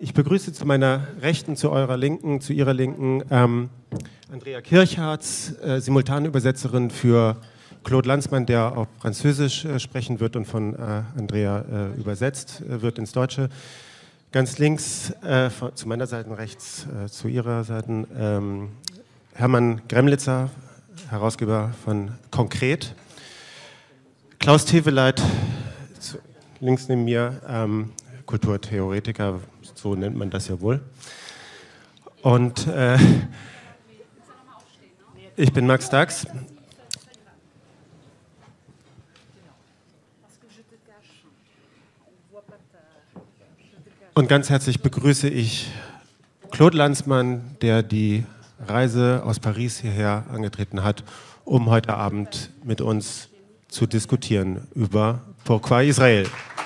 Ich begrüße zu meiner Rechten, zu eurer Linken, zu ihrer Linken Andrea Kirchhartz, Simultanübersetzerin für Claude Lanzmann, der auf Französisch sprechen wird und von Andrea übersetzt wird ins Deutsche. Ganz links, zu meiner Seite, rechts zu ihrer Seite, Hermann Gremlitzer, Herausgeber von Konkret. Klaus Teveleit, links neben mir, Kulturtheoretiker, so nennt man das ja wohl. Und ich bin Max Dax. Und ganz herzlich begrüße ich Claude Lanzmann, der die Reise aus Paris hierher angetreten hat, um heute Abend mit uns zu diskutieren über Pourquoi Israel.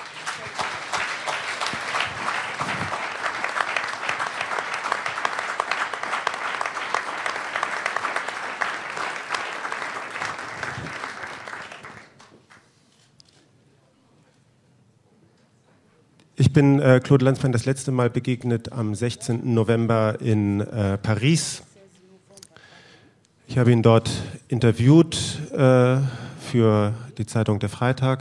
Ich bin Claude Lanzmann das letzte Mal begegnet am 16. November in Paris. Ich habe ihn dort interviewt für die Zeitung Der Freitag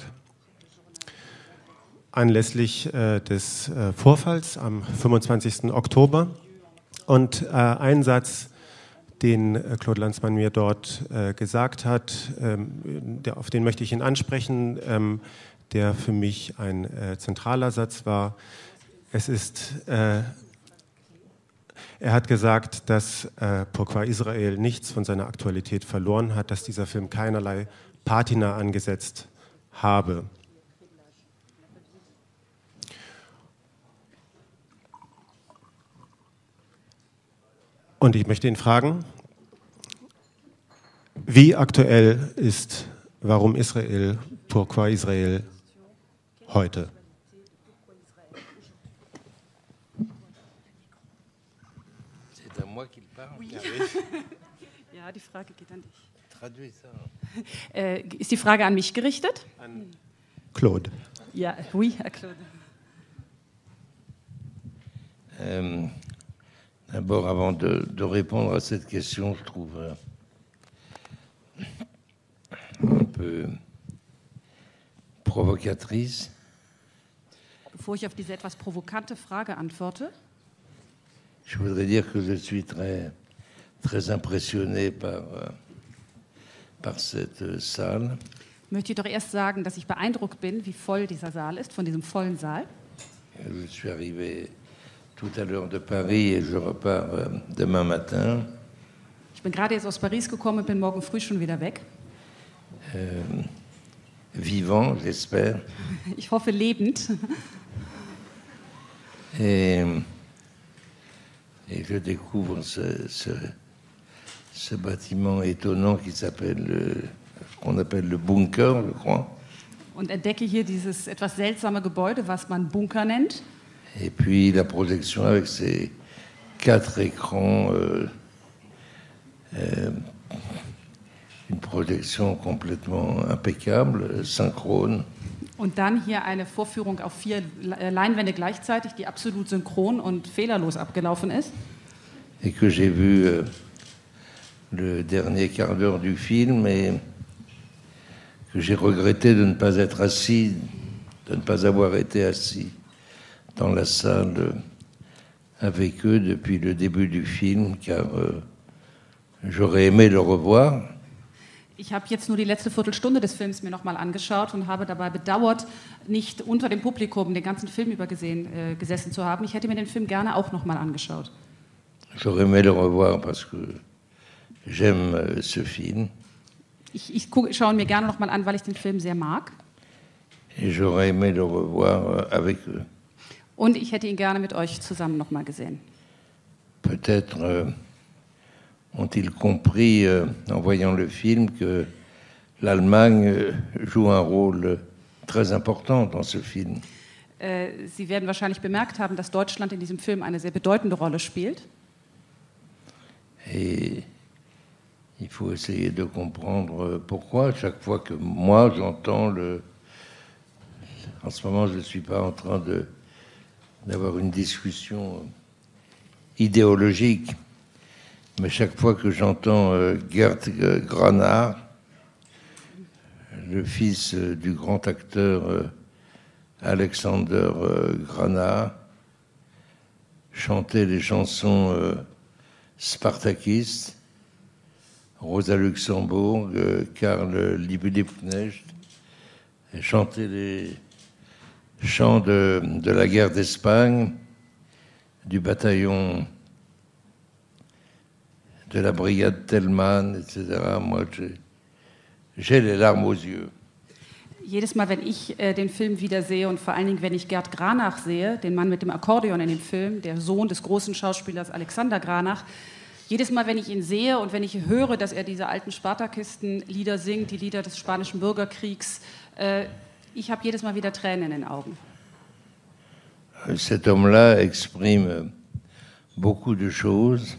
anlässlich des Vorfalls am 25. Oktober. Und ein Satz, den Claude Lanzmann mir dort gesagt hat, auf den möchte ich ihn ansprechen, der für mich ein zentraler Satz war. Er hat gesagt, dass Pourquoi Israel nichts von seiner Aktualität verloren hat, dass dieser Film keinerlei Patina angesetzt habe. Und ich möchte ihn fragen, wie aktuell ist Warum Israel, Pourquoi Israel heute? Ja, die Frage geht an dich. Ist die Frage an mich gerichtet? An Claude. Ja, oui, Herr Claude. D'abord, avant de répondre à cette question, je trouve un peu provocatrice. Bevor ich auf diese etwas provokante Frage antworte, Je voudrais dire que je suis très impressionné par cette salle. möchte ich doch erst sagen, dass ich beeindruckt bin, wie voll dieser Saal ist, von diesem vollen Saal. Je suis arrivé tout à l'heure de Paris et je repars demain matin. Ich bin gerade jetzt aus Paris gekommen und bin morgen früh schon wieder weg. Vivant, j'espère. Ich hoffe lebend. Et je découvre ce bâtiment étonnant qu'on appelle le bunker, je crois. Und entdecke hier dieses etwas seltsame Gebäude, was man Bunker nennt. Et puis la projection avec ces 4 écrans, une projection complètement impeccable, synchrone. Und dann hier eine Vorführung auf 4 Leinwände gleichzeitig, die absolut synchron und fehlerlos abgelaufen ist. Et que j'ai vu le dernier quart d'heure du film et que j'ai regretté de ne pas être assis, de ne pas avoir été assis dans la salle avec eux depuis le début du film, car j'aurais aimé le revoir. Ich habe jetzt nur die letzte Viertelstunde des Films mir nochmal angeschaut und habe dabei bedauert, nicht unter dem Publikum den ganzen Film über gesessen zu haben. Ich hätte mir den Film gerne auch nochmal angeschaut. J'aurais aimé le revoir parce que j'aime ce film. Ich schaue ihn mir gerne nochmal an, weil ich den Film sehr mag. Et j'aurais aimé le revoir avec eux. Und ich hätte ihn gerne mit euch zusammen nochmal gesehen. Peut-être ont-ils compris en voyant le film que l'Allemagne joue un rôle très important dans ce film. Sie werden wahrscheinlich bemerkt haben, dass Deutschland in diesem Film eine sehr bedeutende Rolle spielt. Et il faut essayer de comprendre pourquoi. Chaque fois que moi j'entends en ce moment je ne suis pas en train d'avoir une discussion idéologique, mais chaque fois que j'entends Gert Granach, le fils du grand acteur Alexander Granach, chanter les chansons spartakistes, Rosa Luxembourg, Karl Liebknecht, et chanter les chants de la guerre d'Espagne, du bataillon de la brigade Tellmann, etc. Moi, j'ai les larmes aux yeux. Jedes Mal, wenn ich den Film wieder sehe und vor allen Dingen, wenn ich Gert Granach sehe, den Mann mit dem Akkordeon in dem Film, der Sohn des großen Schauspielers Alexander Granach, jedes Mal, wenn ich ihn sehe und wenn ich höre, dass er diese alten Spartakisten-Lieder singt, die Lieder des Spanischen Bürgerkriegs, ich habe jedes Mal wieder Tränen in den Augen. Cet homme-là exprime beaucoup de choses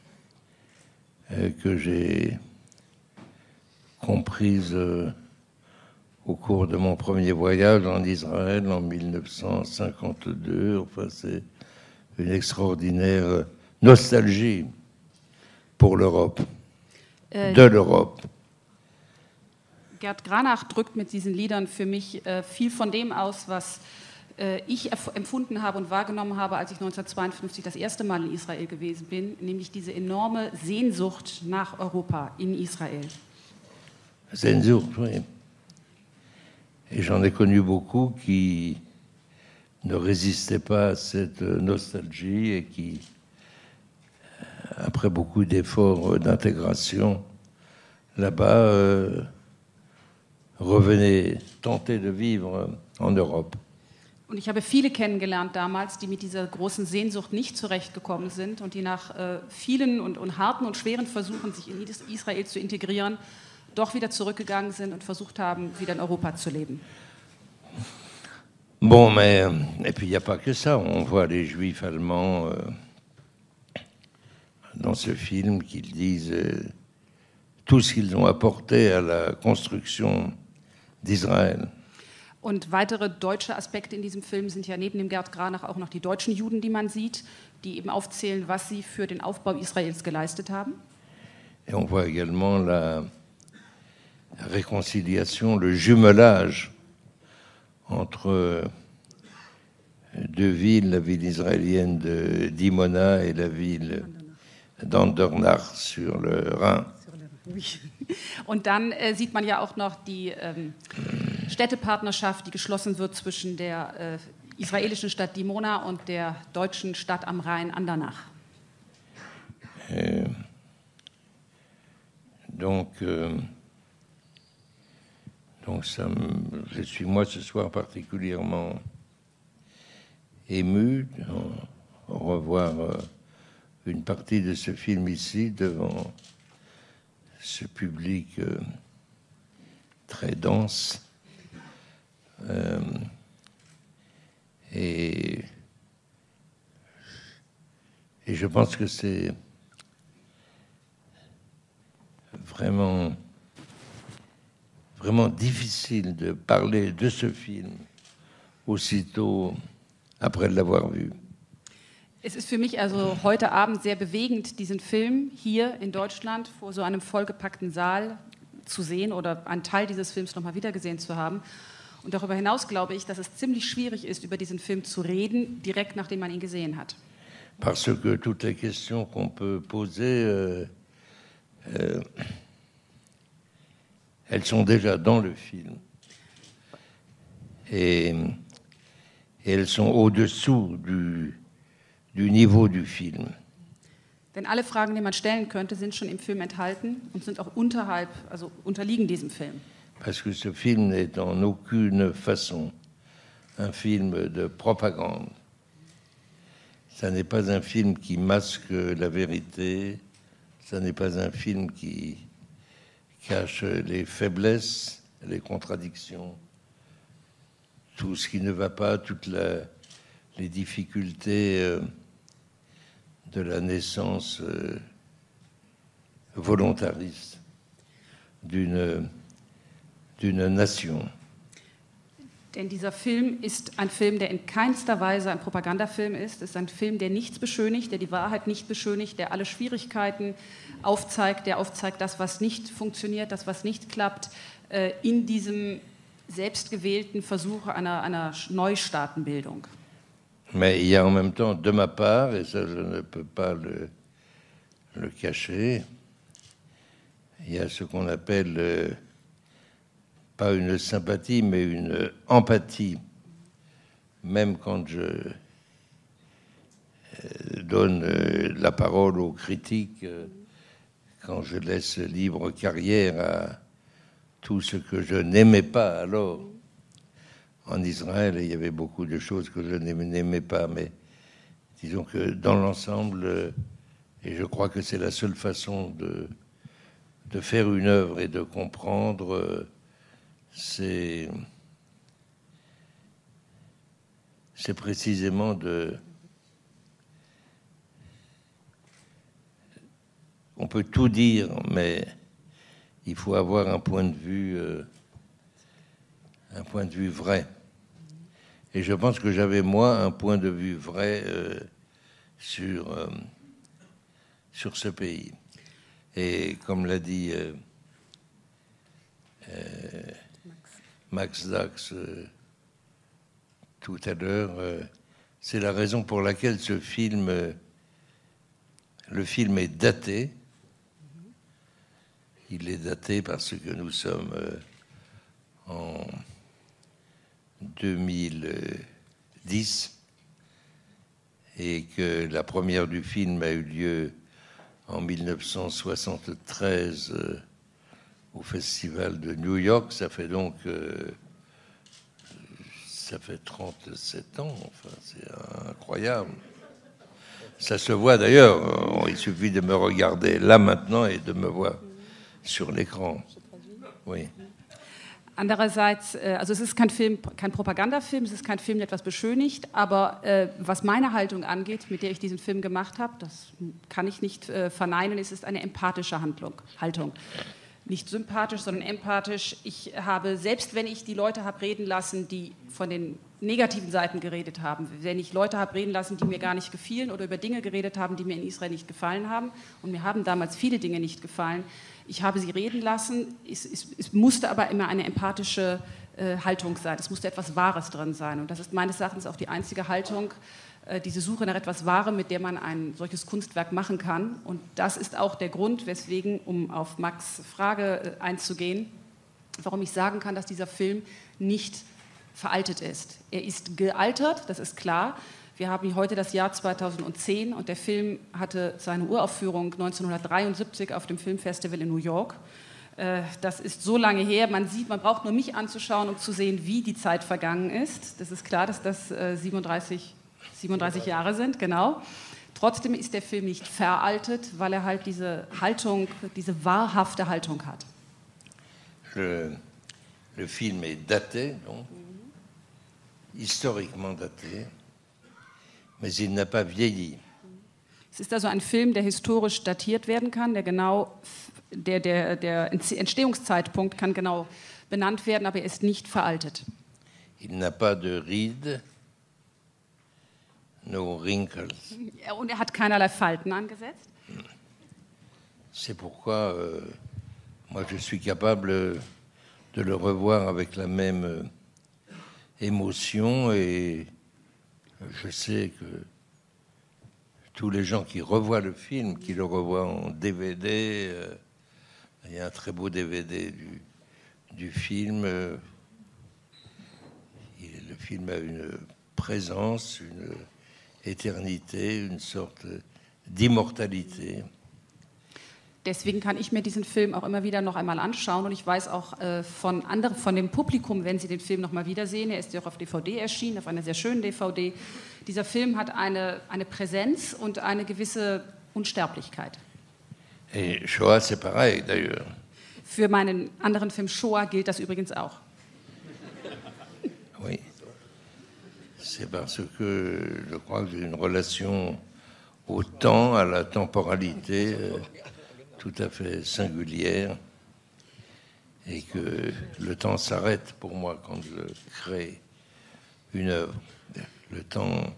que j'ai comprises au cours de mon premier voyage en Israël en 1952. Enfin, c'est une extraordinaire nostalgie pour l'Europe, de l'Europe. Gert Granach drückt mit diesen Liedern für mich viel von dem aus, was ich empfunden habe und wahrgenommen habe, als ich 1952 das erste Mal in Israel gewesen bin, nämlich diese enorme Sehnsucht nach Europa in Israel. Sehnsucht, oui. Et j'en ai connu beaucoup qui ne résistaient pas à cette nostalgie et qui, après beaucoup d'efforts d'intégration, là-bas, revenaient tenter de vivre en Europe. Und ich habe viele kennengelernt damals, die mit dieser großen Sehnsucht nicht zurechtgekommen sind und die nach vielen und harten und schweren Versuchen, sich in Israel zu integrieren, doch wieder zurückgegangen sind und versucht haben, wieder in Europa zu leben. Bon, mais et puis il n'y a pas que ça. On voit les Juifs allemands dans ce film qu'ils disent tout ce qu'ils ont apporté à la construction d'Israël. Und weitere deutsche Aspekte in diesem Film sind ja neben dem Gert Granach auch noch die deutschen Juden, die man sieht, die eben aufzählen, was sie für den Aufbau Israels geleistet haben. Et on voit également la réconciliation, le jumelage entre deux villes, la ville israélienne de Dimona et la ville d'Andernach sur le Rhin. Und dann sieht man ja auch noch die Städtepartnerschaft, die geschlossen wird zwischen der israelischen Stadt Dimona und der deutschen Stadt am Rhein Andernach. Donc ça je suis moi ce soir particulièrement ému de revoir une partie de ce film ici devant ce public très dense. Et je pense que c'est vraiment difficile de parler de ce film aussitôt après l'avoir vu. Es ist für mich also heute Abend sehr bewegend, diesen Film hier in Deutschland vor so einem vollgepackten Saal zu sehen oder einen Teil dieses Films nochmal wiedergesehen zu haben. Und darüber hinaus glaube ich, dass es ziemlich schwierig ist, über diesen Film zu reden, direkt nachdem man ihn gesehen hat. Parce que toutes les questions qu'on peut poser, elles sont déjà dans le film. Et elles sont au-dessous du niveau du film. Denn alle Fragen, die man stellen könnte, sind schon im Film enthalten und sind auch unterhalb, also unterliegen diesem Film. Parce que ce film n'est en aucune façon un film de propagande. Ça n'est pas un film qui masque la vérité, ça n'est pas un film qui cache les faiblesses, les contradictions, tout ce qui ne va pas, toutes les difficultés de la naissance volontariste d'une nation. Denn dieser Film ist ein Film, der in keinster Weise ein Propagandafilm ist. Es ist ein Film, der nichts beschönigt, der die Wahrheit nicht beschönigt, der alle Schwierigkeiten aufzeigt, der aufzeigt, das, was nicht funktioniert, das, was nicht klappt, in diesem selbstgewählten Versuch einer Neustaatenbildung. Mais il y a en même temps, de ma part, et ça je ne peux pas le cacher, il y a ce qu'on appelle, pas une sympathie, mais une empathie. Même quand je donne la parole aux critiques, quand je laisse libre carrière à tout ce que je n'aimais pas alors en Israël, et il y avait beaucoup de choses que je n'aimais pas, mais disons que dans l'ensemble, et je crois que c'est la seule façon de faire une œuvre et de comprendre, c'est précisément on peut tout dire, mais il faut avoir un point de vue vrai. Et je pense que j'avais, moi, un point de vue vrai sur ce pays. Et comme l'a dit Max Dax tout à l'heure, c'est la raison pour laquelle ce film, le film est daté. Il est daté parce que nous sommes en 2010 et que la première du film a eu lieu en 1973 au Festival de New York. Ça fait donc ça fait 37 ans, enfin, c'est incroyable. Ça se voit d'ailleurs, il suffit de me regarder là maintenant et de me voir sur l'écran. Oui. Andererseits, also es ist kein Propagandafilm, es ist kein Film, der etwas beschönigt, aber was meine Haltung angeht, mit der ich diesen Film gemacht habe, das kann ich nicht verneinen, es ist eine empathische Haltung. Nicht sympathisch, sondern empathisch. Ich habe, selbst wenn ich die Leute habe reden lassen, die von den negativen Seiten geredet haben, wenn ich Leute habe reden lassen, die mir gar nicht gefielen oder über Dinge geredet haben, die mir in Israel nicht gefallen haben, und mir haben damals viele Dinge nicht gefallen, ich habe sie reden lassen, es musste aber immer eine empathische Haltung sein, es musste etwas Wahres drin sein, und das ist meines Erachtens auch die einzige Haltung, diese Suche nach etwas Wahrem, mit der man ein solches Kunstwerk machen kann. Und das ist auch der Grund, weswegen, um auf Max' Frage einzugehen, warum ich sagen kann, dass dieser Film nicht veraltet ist. Er ist gealtert, das ist klar. Wir haben heute das Jahr 2010 und der Film hatte seine Uraufführung 1973 auf dem Filmfestival in New York. Das ist so lange her, man braucht nur mich anzuschauen, um zu sehen, wie die Zeit vergangen ist. Das ist klar, dass das 37 Jahre sind, genau. Trotzdem ist der Film nicht veraltet, weil er halt diese Haltung, diese wahrhafte Haltung hat. Le film est daté, donc, historiquement daté, mais il n'a pas vieilli. Es ist also ein Film, der historisch datiert werden kann, der Entstehungszeitpunkt kann genau benannt werden, aber er ist nicht veraltet. Il n'a pas de rides. No wrinkles. Und er hat keinerlei Falten angesetzt. C'est pourquoi moi je suis capable de le revoir avec la même émotion, et je sais que tous les gens qui revoient le film, qui le revoient en DVD, il y a un très beau DVD du film. Le film a une présence, une Éternité, une sorte d'immortalité. Deswegen kann ich mir diesen Film auch immer wieder noch einmal anschauen, und ich weiß auch von dem Publikum, wenn sie den Film noch mal wiedersehen, er ist ja auch auf DVD erschienen, auf einer sehr schönen DVD, dieser Film hat eine Präsenz und eine gewisse Unsterblichkeit. Et Shoah, c'est pareil, d'ailleurs. Für meinen anderen Film Shoah gilt das übrigens auch. Oui. C'est parce que je crois que j'ai une relation au temps, à la temporalité tout à fait singulière, et que le temps s'arrête pour moi quand je crée une œuvre. Le temps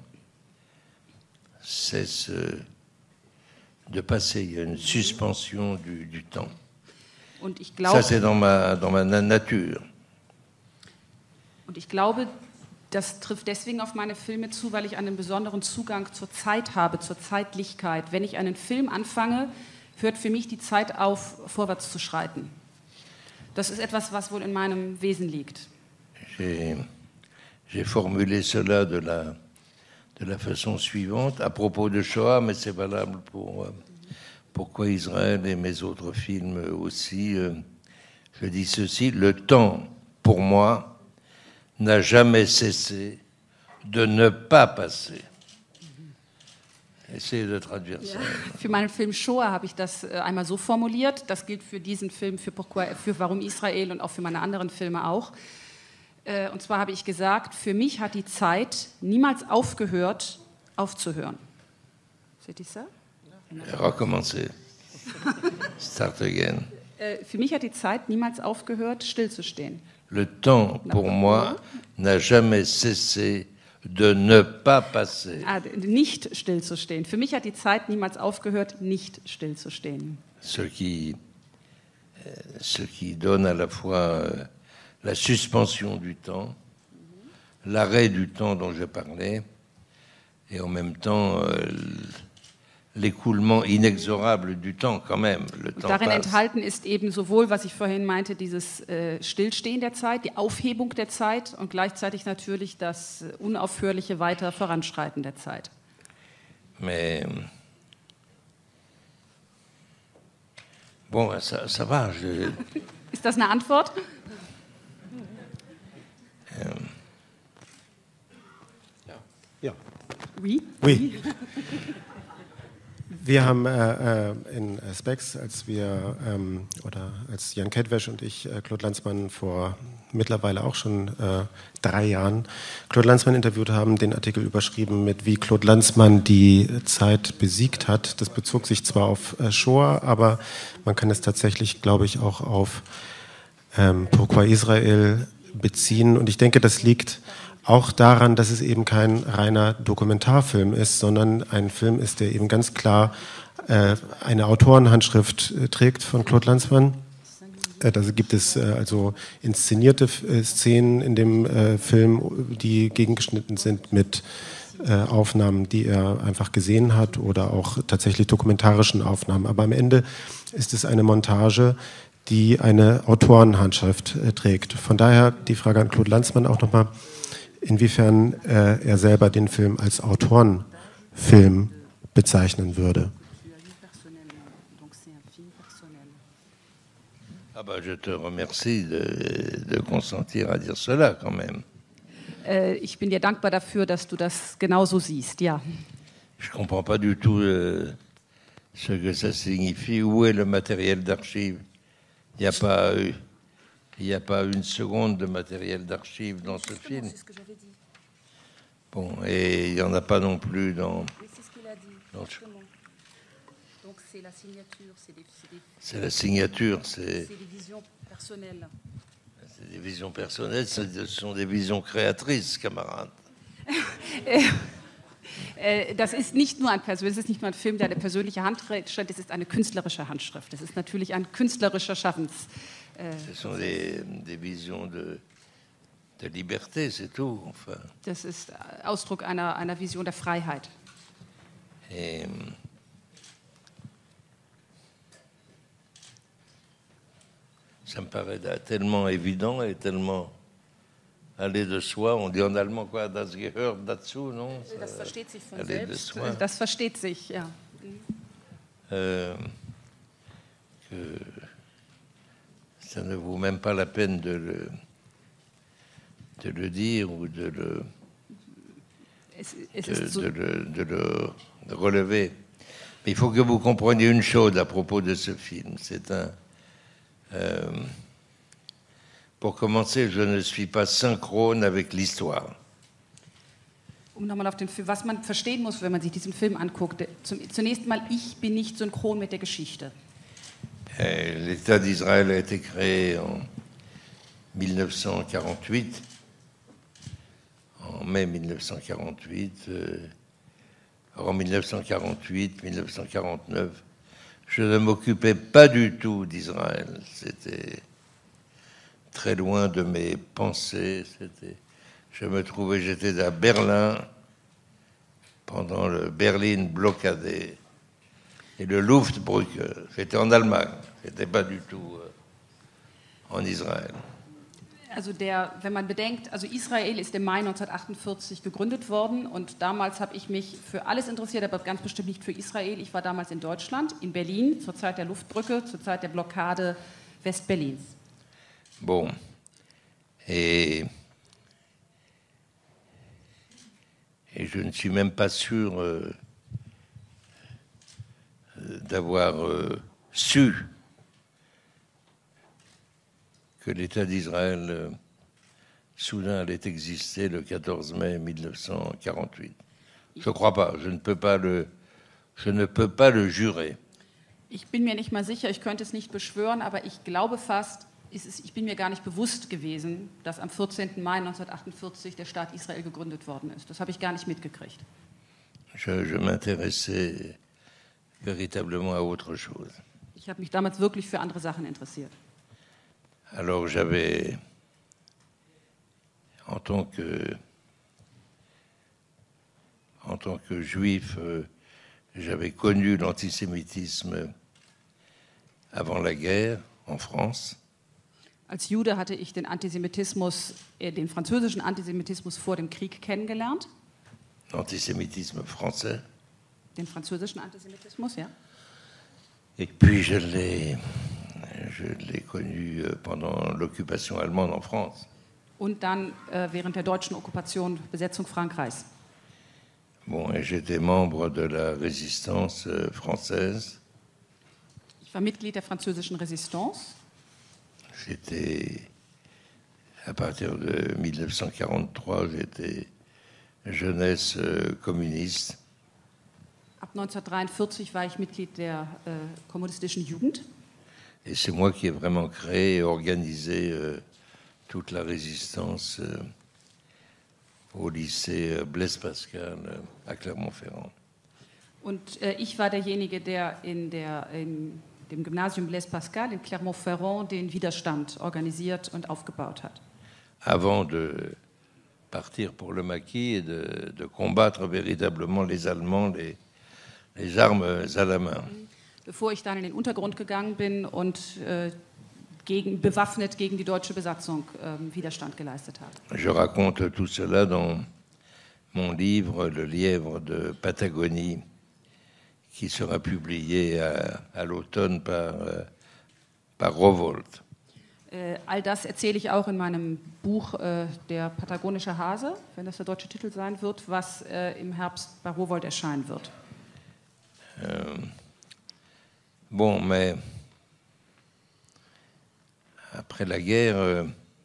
cesse de passer, il y a une suspension du temps. Und ich glaube, ça, c'est dans ma nature. Und ich glaube, das trifft deswegen auf meine Filme zu, weil ich einen besonderen Zugang zur Zeit habe, zur Zeitlichkeit. Wenn ich einen Film anfange, hört für mich die Zeit auf, vorwärts zu schreiten. Das ist etwas, was wohl in meinem Wesen liegt. J'ai formulé cela de la façon suivante, à propos de Shoah, mais c'est valable pour Quoi Israël et mes autres films aussi. Je dis ceci, le temps, pour moi, n'a jamais cessé de ne pas passer. Essayez de traduire ça. Für meinen Film Shoah habe ich das einmal so formuliert. Das gilt für diesen Film, für Warum Israel und auch für meine anderen Filme auch. Und zwar habe ich gesagt, für mich hat die Zeit niemals aufgehört, aufzuhören. C'est ça? Recommencer. Start again. Für mich hat die Zeit niemals aufgehört, stillzustehen. Le temps, pour moi, n'a jamais cessé de ne pas passer. Nicht stillzustehen. Für mich hat die Zeit niemals aufgehört, nicht stillzustehen. Ce qui donne à la fois la suspension du temps, l'arrêt du temps dont je parlais, et en même temps l'écoulement inexorable du temps quand même. Le temps darin passe. Enthalten ist eben sowohl, was ich vorhin meinte, dieses Stillstehen der Zeit, die Aufhebung der Zeit und gleichzeitig natürlich das unaufhörliche weiter Voranschreiten der Zeit. Mais bon, ça va. Ist das eine Antwort? Ja. Oui. Oui. Wir haben in Specs, als Jan Kedwesch und ich Claude Lanzmann vor mittlerweile auch schon 3 Jahren Claude Lanzmann interviewt haben, den Artikel überschrieben mit wie Claude Lanzmann die Zeit besiegt hat. Das bezog sich zwar auf Shoah, aber man kann es tatsächlich, glaube ich, auch auf Pourquoi Israel beziehen. Und ich denke, das liegt auch daran, dass es eben kein reiner Dokumentarfilm ist, sondern ein Film ist, der eben ganz klar eine Autorenhandschrift trägt von Claude Lanzmann. Da gibt es also inszenierte Szenen in dem Film, die gegengeschnitten sind mit Aufnahmen, die er einfach gesehen hat oder auch tatsächlich dokumentarischen Aufnahmen. Aber am Ende ist es eine Montage, die eine Autorenhandschrift trägt. Von daher die Frage an Claude Lanzmann auch nochmal, inwiefern er selber den Film als Autorenfilm bezeichnen würde. Ah bah, je te remercie de consentir à dire cela quand même. Ich bin dir dankbar dafür, dass du das genauso siehst, ja. Je ne comprends pas du tout ce que ça signifie. Où est le matériel d'archive? Il n'y a pas une seconde de matériel d'archive dans ce film. C'est ce que j'avais dit. Bon, et il n'y en a pas non plus dans... Oui, c'est ce qu'il a dit, justement. Donc c'est la signature, c'est la signature, c'est des visions personnelles. C'est des visions personnelles, ce sont des visions créatrices, camarades. Das ist nicht nur ein Film, der eine persönliche Handschrift ist, es ist eine künstlerische Handschrift. Es ist natürlich ein künstlerischer Schaffens. Ce sont des visions de liberté, c'est tout. Enfin. Das ist Ausdruck einer Vision der Freiheit. Et, ça me paraît tellement évident et tellement aller de soi. On dit en allemand quoi, das gehört dazu, non? Das versteht sich von aller selbst. De soi. Das versteht sich, ja. Que ça ne vaut même pas la peine de le dire ou de le relever. Mais il faut que vous compreniez une chose à propos de ce film. C'est pour commencer, je ne suis pas synchrone avec l'histoire. Nochmal auf den Film, was man verstehen muss, wenn man sich diesen Film anguckt. Zunächst mal, ich bin nicht synchron mit der Geschichte. L'État d'Israël a été créé en 1948, en mai 1948. En 1948, 1949, je ne m'occupais pas du tout d'Israël. C'était très loin de mes pensées. J'étais à Berlin pendant le Berlin blockadé et le Luftbrücke. J'étais en Allemagne. J'étais pas du tout en Israël. Also wenn man bedenkt, also Israel ist im Mai 1948 gegründet worden und damals habe ich mich für alles interessiert, aber ganz bestimmt nicht für Israel. Ich war damals in Deutschland, in Berlin, zur Zeit der Luftbrücke, zur Zeit der Blockade Westberlins. Bon, et je ne suis même pas sûr d'avoir su que l'État d'Israël soudain allait exister le 14 mai 1948. Je ne crois pas, je ne peux pas le jurer. Ich bin mir nicht mal sicher, ich könnte es nicht beschwören, aber ich glaube fast, ich bin mir gar nicht bewusst gewesen, dass am 14. Mai 1948 der Staat Israel gegründet worden ist. Das habe ich gar nicht mitgekriegt. Je m'intéressais véritablement à autre chose. Ich habe mich damals wirklich für andere Sachen interessiert. Alors j'avais, en tant que juif, j'avais connu l'antisémitisme avant la guerre en France. Als Jude hatte ich den Antisemitismus, den französischen Antisemitismus vor dem Krieg kennengelernt. L'antisémitisme français. Den französischen Antisemitismus, ja. Et puis je l'ai connu pendant l'occupation allemande en France. Und dann während der deutschen Okkupation, Besetzung Frankreichs. Bon, et j'étais membre de la résistance française. Ich war Mitglied der französischen Resistance. J'étais, à partir de 1943, j'étais jeunesse communiste. Ab 1943 war ich Mitglied der kommunistischen Jugend. Et c'est moi qui ai vraiment créé et organisé toute la résistance au lycée Blaise Pascal à Clermont-Ferrand. Und ich war derjenige, der in dem Gymnasium Blaise Pascal in Clermont-Ferrand den Widerstand organisiert und aufgebaut hat. Avant de partir pour le maquis et de combattre véritablement les Allemands, les armes à la main. Bevor ich dann in den Untergrund gegangen bin und bewaffnet gegen die deutsche Besatzung Widerstand geleistet habe. Je raconte tout cela dans mon livre Le Lièvre de Patagonie, qui sera publié à l'automne par Rowohlt. All das erzähle ich auch in meinem Buch Der patagonische Hase, wenn das der deutsche Titel sein wird, was im Herbst bei Rowohlt erscheinen wird. Bon, mais après la guerre,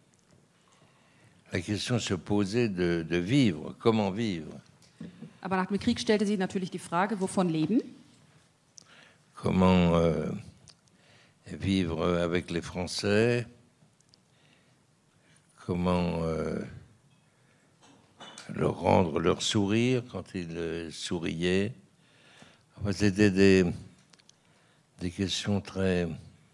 la question se posait de vivre, comment vivre. Aber nach dem Krieg stellte sich natürlich die Frage, wovon leben? Comment vivre avec les Français? Comment leur rendre leur sourire quand ils souriaient? Enfin, c'était des questions très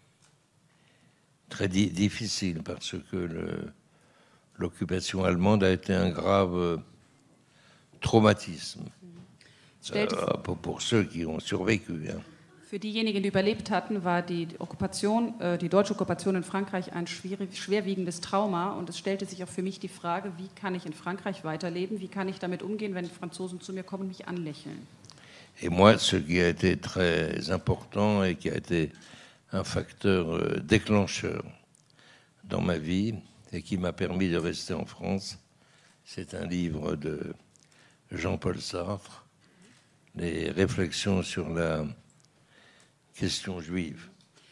difficiles parce que l'occupation allemande a été un grave traumatisme pour ceux qui ont survécu. Hein. Für diejenigen, die überlebt hatten, war die deutsche Okkupation in Frankreich ein schwerwiegendes Trauma. Und es stellte sich auch für mich die Frage, wie kann ich in Frankreich weiterleben? Wie kann ich damit umgehen, wenn Franzosen zu mir kommen und mich anlächeln? Et moi, ce qui a été très important et qui a été un facteur déclencheur dans ma vie et qui m'a permis de rester en France, c'est un livre de Jean-Paul Sartre, Les réflexions sur la question juive,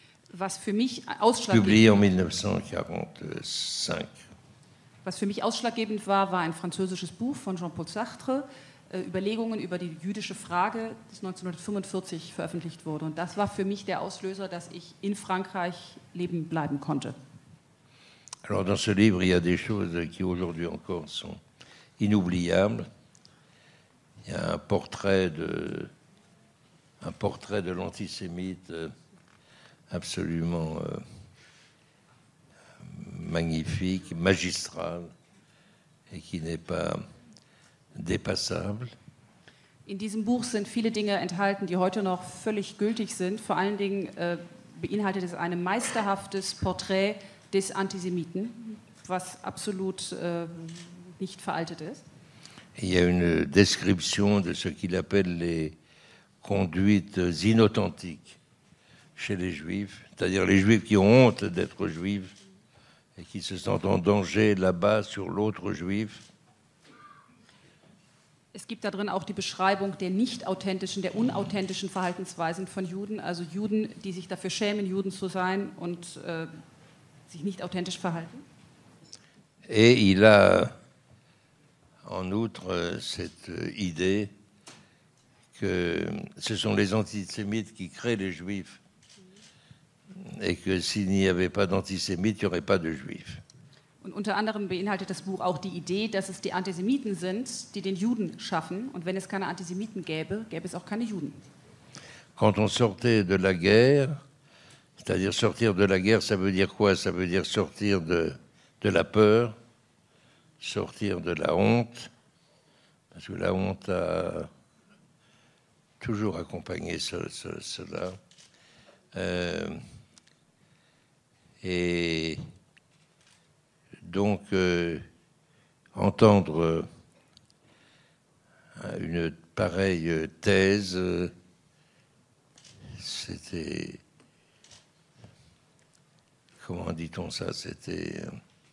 publié en 1945. Was für mich ausschlaggebend war ein französisches Buch von Jean-Paul Sartre, Überlegungen über die jüdische Frage, das 1945 veröffentlicht wurde. Und das war für mich der Auslöser, dass ich in Frankreich leben bleiben konnte. Alors dans ce livre, il y a des choses qui aujourd'hui encore sont inoubliable. Il y a un portrait de l'antisémite absolument magnifique, magistral, et qui n'est pas dépassable. In diesem Buch sind viele Dinge enthalten, die heute noch völlig gültig sind. Vor allen Dingen beinhaltet es ein meisterhaftes Porträt des Antisemiten, was absolut nicht veraltet ist. Il y a une description de ce qu'il appelle les conduites inauthentiques chez les Juifs, c'est-à-dire les Juifs qui ont honte d'être Juifs et qui se sentent en danger là-bas sur l'autre Juif. Es gibt da drin auch die Beschreibung der nicht authentischen, der unauthentischen Verhaltensweisen von Juden, also Juden, die sich dafür schämen, Juden zu sein und sich nicht authentisch verhalten. Et il a en outre cette idée que ce sont les antisémites qui créent les Juifs et que s'il n'y avait pas d'antisémites, il n'y aurait pas de Juifs. Und unter anderem beinhaltet das Buch auch die Idee, dass es die Antisemiten sind, die den Juden schaffen. Und wenn es keine Antisemiten gäbe, gäbe es auch keine Juden. Quand on sortait de la guerre, c'est-à-dire sortir de la guerre, ça veut dire quoi? Ça veut dire sortir de la peur, sortir de la honte, parce que la honte a toujours accompagné cela. Et donc, entendre une pareille thèse, c'était... Comment dit-on ça? C'était...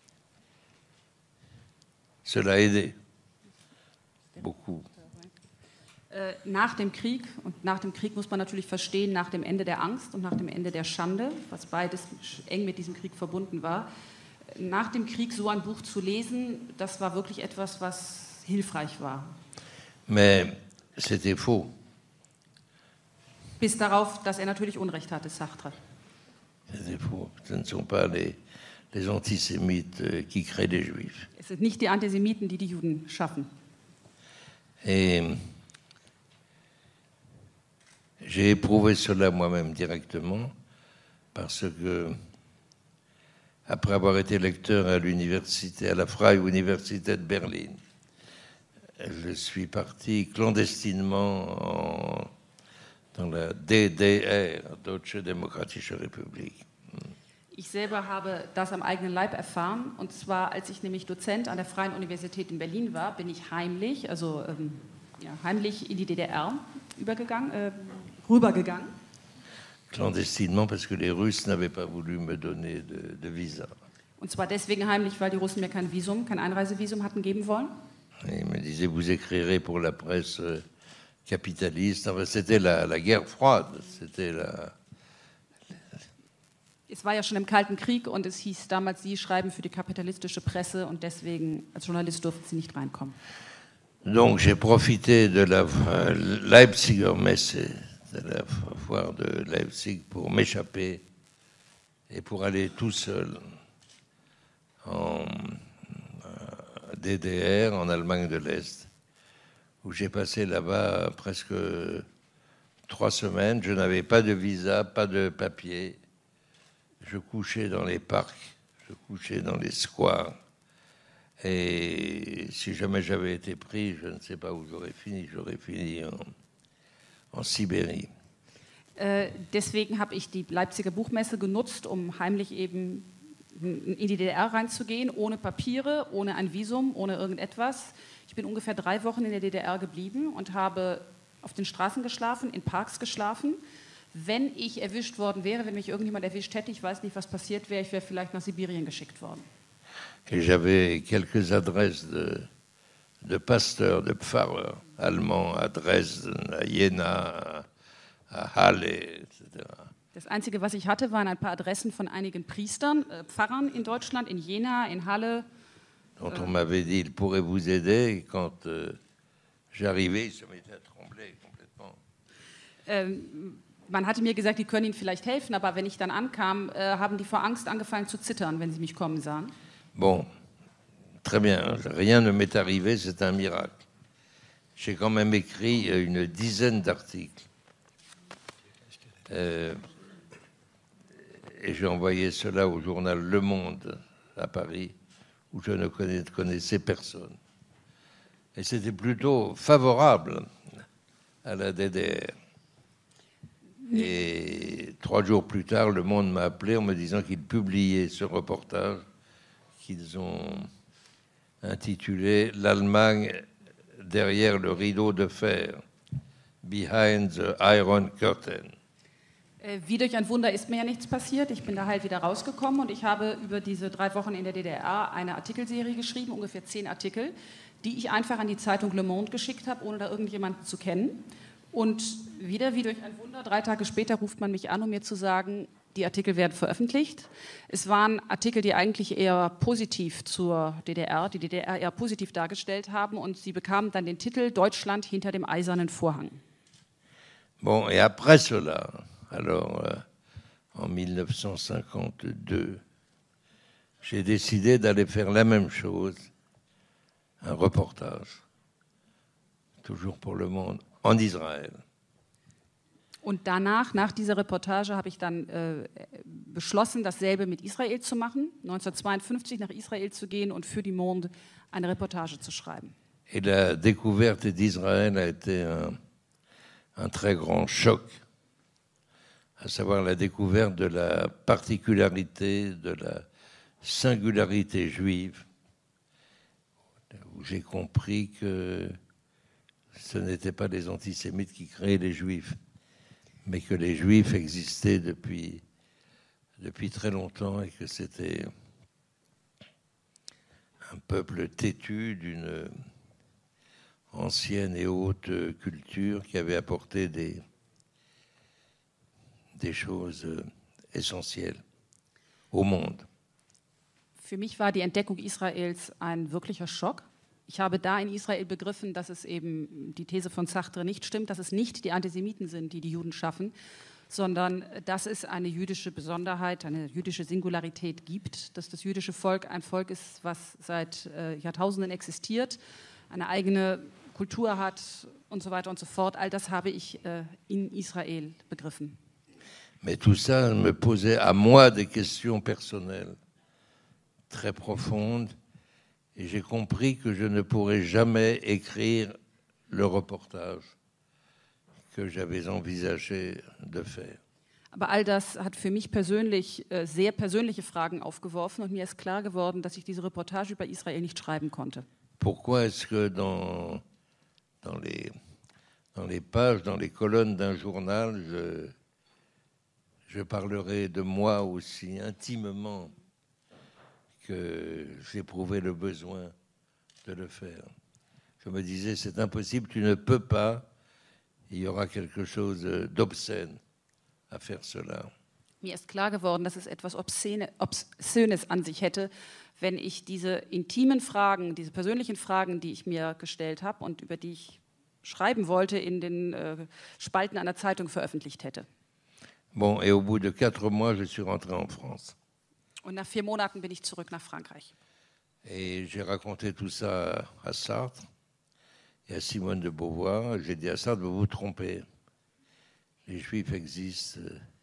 Cela a aidé beaucoup. Nach dem Krieg, und nach dem Krieg muss man natürlich verstehen, nach dem Ende der Angst und nach dem Ende der Schande, was beides eng mit diesem Krieg verbunden war, nach dem Krieg so ein Buch zu lesen, das war wirklich etwas, was hilfreich war. Mais c'était faux. Bis darauf, dass er natürlich Unrecht hatte, Sartre. C'était faux. Ce ne sont pas les antisémites qui créent les Juifs. Es sind nicht die Antisemiten, die die Juden schaffen. Et j'ai éprouvé cela moi-même directement parce que après avoir été lecteur à l'université, à la Freie Universität de Berlin, je suis parti clandestinement dans la DDR, Deutsche Demokratische Republik. Ich selber habe das am eigenen Leib erfahren, und zwar, als ich nämlich Dozent an der Freien Universität in Berlin war, bin ich heimlich, heimlich in die DDR rübergegangen. Clandestinement, parce que les Russes n'avaient pas voulu me donner de visa. Und zwar deswegen heimlich, weil die Russen mir kein Visum, kein Einreisevisum hatten geben wollen. Et ils me disaient, vous écrirez pour la presse capitaliste. Enfin, c'était la guerre froide, c'était la... Es war ja schon im Kalten Krieg und es hieß damals, Sie schreiben für die kapitalistische Presse, und deswegen als Journalist durften Sie nicht reinkommen. Donc j'ai profité de la Leipziger Messe, de la foire de Leipzig, pour m'échapper et pour aller tout seul en DDR, en Allemagne de l'Est, où j'ai passé là-bas presque 3 semaines. Je n'avais pas de visa, pas de papier. Je couchais dans les parcs, je couchais dans les squares. Et si jamais j'avais été pris, je ne sais pas où j'aurais fini. J'aurais fini en Sibérie. Deswegen habe ich die Leipziger Buchmesse genutzt, um heimlich eben in die DDR reinzugehen, ohne Papiere, ohne ein Visum, ohne irgendetwas. Ich bin ungefähr 3 Wochen in der DDR geblieben und habe auf den Straßen geschlafen, in Parks geschlafen. Wenn ich erwischt worden wäre, wenn mich irgendjemand erwischt hätte, ich weiß nicht, was passiert wäre, ich wäre vielleicht nach Sibirien geschickt worden. Et j'avais quelques adresses de pasteurs, de Pfarrer allemands à Dresden, à Jena, à Halle, etc. Das Einzige, was ich hatte, waren ein paar Adressen von einigen Priestern, Pfarrern in Deutschland, in Jena, in Halle. Dont on m'avait dit, ils pourraient vous aider. Et quand j'arrivais, ils se mettaient à trembler complètement. Man hatte mir gesagt, die können Ihnen vielleicht helfen, aber wenn ich dann ankam, haben die vor Angst angefangen zu zittern, wenn sie mich kommen sahen. Bon, très bien, rien ne m'est arrivé, c'est un miracle. J'ai quand même écrit une dizaine d'articles. Et j'ai envoyé cela au journal Le Monde à Paris, où je ne connaissais personne. Et c'était plutôt favorable à la DDR. Et 3 jours plus tard, Le Monde m'a appelé en me disant qu'ils publiaient ce reportage qu'ils ont intitulé « L'Allemagne derrière le rideau de fer »,« Behind the Iron Curtain ». Wie durch ein Wunder ist mir ja nichts passiert. Ich bin da halt wieder rausgekommen und ich habe über diese 3 Wochen in der DDR eine Artikelserie geschrieben, ungefähr 10 Artikel, die ich einfach an die Zeitung Le Monde geschickt habe, ohne da irgendjemanden zu kennen. Und wieder wie durch ein Wunder, 3 Tage später ruft man mich an, um mir zu sagen, die Artikel werden veröffentlicht. Es waren Artikel, die eigentlich eher positiv zur DDR, die DDR eher positiv dargestellt haben und sie bekamen dann den Titel Deutschland hinter dem eisernen Vorhang. Bon, et après cela, alors en 1952, j'ai décidé d'aller faire la même chose, un reportage, toujours pour Le Monde, en Israël. Und danach, nach dieser Reportage, habe ich dann beschlossen, dasselbe mit Israel zu machen, 1952 nach Israel zu gehen und für die Monde eine Reportage zu schreiben. Et la découverte d'Israël a été un très grand choc, à savoir la découverte de la particularité, de la singularité juive, où j'ai compris que ce n'étaient pas les antisémites qui créaient les juifs, mais que les juifs existaient depuis très longtemps et que c'était un peuple têtu d'une ancienne et haute culture qui avait apporté des choses essentielles au monde. Für mich war die Entdeckung Israels ein wirklicher Schock. Ich habe da in Israel begriffen, dass es eben die These von Sartre nicht stimmt, dass es nicht die Antisemiten sind, die die Juden schaffen, sondern dass es eine jüdische Besonderheit, eine jüdische Singularität gibt, dass das jüdische Volk ein Volk ist, was seit Jahrtausenden existiert, eine eigene Kultur hat und so weiter und so fort. All das habe ich in Israel begriffen. Mais tout ça me posait à moi des questions personnelles très profondes. Et j'ai compris que je ne pourrais jamais écrire le reportage que j'avais envisagé de faire. Aber all das hat für mich persönlich sehr persönliche Fragen aufgeworfen und mir ist klar geworden, dass ich diese Reportage über Israel nicht schreiben konnte. Pourquoi est-ce que dans les pages, dans les colonnes d'un journal, je parlerai de moi aussi intimement que j'éprouvais le besoin de le faire. Je me disais, c'est impossible, tu ne peux pas, il y aura quelque chose d'obscène à faire cela. Mir ist klar geworden, dass es etwas Obszönes an sich hätte, wenn ich diese intimen Fragen, diese persönlichen Fragen, die ich mir gestellt habe und über die ich schreiben wollte, in den Spalten einer Zeitung veröffentlicht hätte. Bon, et au bout de 4 mois, je suis rentré en France. Und nach 4 Monaten bin ich zurück nach Frankreich. Et j'ai raconté tout ça à Sartre et à Simone de Beauvoir. J'ai dit à Sartre, vous vous trompez. Les Juifs existent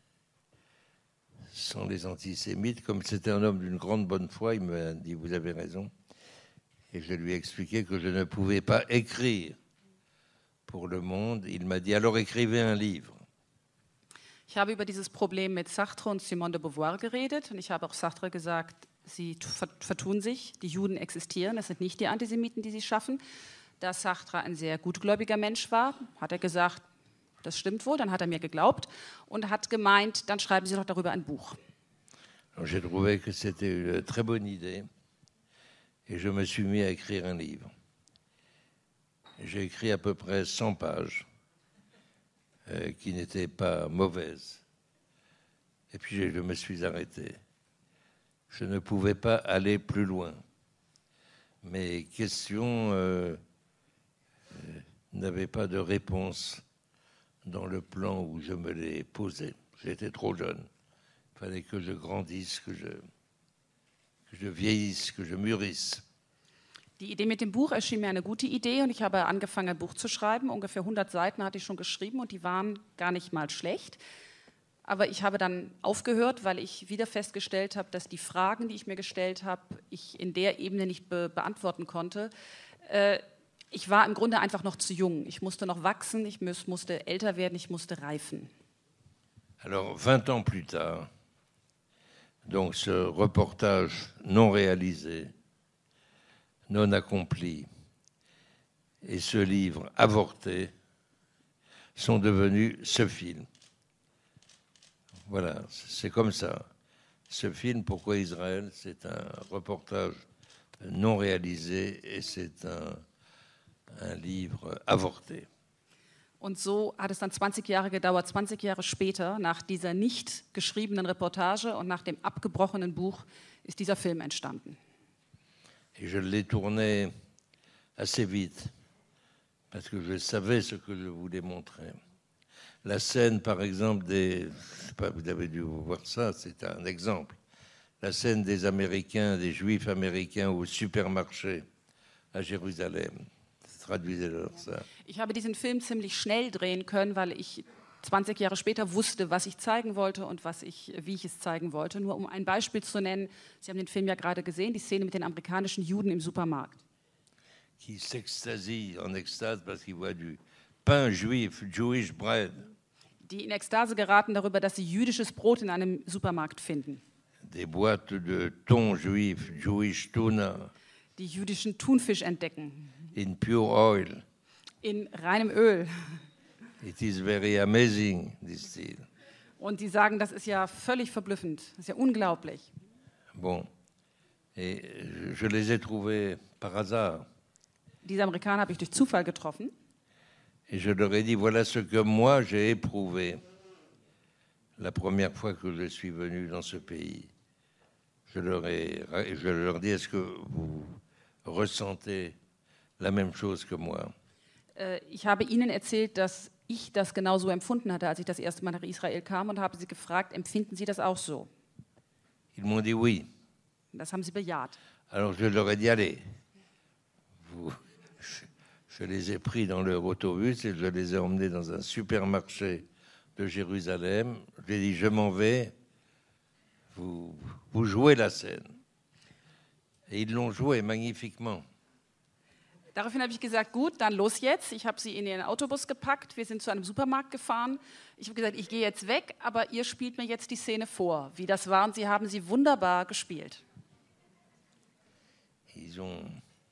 sans les antisémites. Comme c'était un homme d'une grande bonne foi, il m'a dit, vous avez raison. Et je lui ai expliqué que je ne pouvais pas écrire pour Le Monde. Il m'a dit, alors écrivez un livre. Ich habe über dieses Problem mit Sartre und Simone de Beauvoir geredet und ich habe auch Sartre gesagt, sie vertun sich, die Juden existieren, es sind nicht die Antisemiten, die sie schaffen. Da Sartre ein sehr gutgläubiger Mensch war, hat er gesagt, das stimmt wohl, dann hat er mir geglaubt und hat gemeint, dann schreiben Sie doch darüber ein Buch. J'ai trouvé que c'était une très bonne idée et je me suis mis à écrire un livre. J'ai écrit à peu près 100 pages. Qui n'était pas mauvaise. Et puis je me suis arrêté. Je ne pouvais pas aller plus loin. Mes questions n'avaient pas de réponse dans le plan où je me les posais. J'étais trop jeune. Il fallait que je grandisse, que je vieillisse, que je mûrisse. Die Idee mit dem Buch erschien mir eine gute Idee und ich habe angefangen, ein Buch zu schreiben. Ungefähr 100 Seiten hatte ich schon geschrieben und die waren gar nicht mal schlecht. Aber ich habe dann aufgehört, weil ich wieder festgestellt habe, dass die Fragen, die ich mir gestellt habe, ich in der Ebene nicht beantworten konnte. Ich war im Grunde einfach noch zu jung. Ich musste noch wachsen, ich musste älter werden, ich musste reifen. Alors, 20 ans plus tard, donc ce reportage non réalisé, non accompli, et ce livre avorté sont devenus ce film. Voilà, c'est comme ça. Ce film, Pourquoi Israël, c'est un reportage non réalisé et c'est un livre avorté. Und so hat es dann 20 Jahre gedauert. 20 Jahre später, nach dieser nicht geschriebenen Reportage und nach dem abgebrochenen Buch, ist dieser Film entstanden. Et je l'ai tourné assez vite, parce que je savais ce que je voulais montrer. La scène, par exemple, je sais pas, vous avez dû voir ça, c'est un exemple. La scène des Américains, des Juifs américains au supermarché à Jérusalem. Traduisez-leur ça. Ich habe diesen Film ziemlich schnell drehen können, weil ich 20 Jahre später wusste, was ich zeigen wollte und wie ich es zeigen wollte. Nur um ein Beispiel zu nennen, Sie haben den Film ja gerade gesehen, die Szene mit den amerikanischen Juden im Supermarkt. Qui s'extasient en extase parce qu'ils voient du pain juif, Jewish bread. Die in Ekstase geraten darüber, dass sie jüdisches Brot in einem Supermarkt finden. Des boîtes de thon juif, Jewish tuna. Die jüdischen Thunfisch entdecken. In pure oil. In reinem Öl. It is very amazing, disent-ils. Und sie sagen, das ist ja völlig verblüffend, das ist ja unglaublich. Bon, et je les ai trouvés par hasard. Diese Amerikaner habe ich durch Zufall getroffen. Et je leur ai dit, voilà ce que moi j'ai éprouvé la première fois que je suis venu dans ce pays. Je leur dis, est-ce que vous ressentez la même chose que moi? Ich habe ihnen erzählt, dass ich das genauso empfunden hatte, als ich das erste Mal nach Israel kam und habe sie gefragt, empfinden Sie das auch so? Ils m'ont dit oui. Das haben sie bejaht. Alors je leur ai dit, allez, je les ai pris dans leur autobus et je les ai emmenés dans un supermarché de Jérusalem. Je lui ai dit, je m'en vais, vous jouez la scène. Et ils l'ont joué magnifiquement. Daraufhin habe ich gesagt, gut, dann los jetzt. Ich habe sie in ihren Autobus gepackt, wir sind zu einem Supermarkt gefahren. Ich habe gesagt, ich gehe jetzt weg, aber ihr spielt mir jetzt die Szene vor, wie das war. Und sie haben sie wunderbar gespielt. Ils ont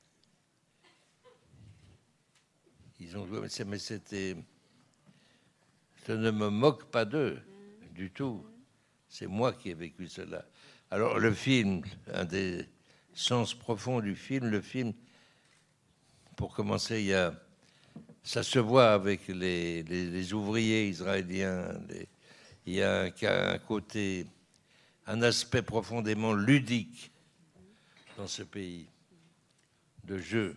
joué, mais c'était... Je ne me moque pas d'eux du tout. C'est moi qui ai vécu cela. Alors le film, un des sens profonds du film, le film, pour commencer, ça se voit avec les ouvriers israéliens. Il y a un côté, un aspect profondément ludique dans ce pays, de jeu.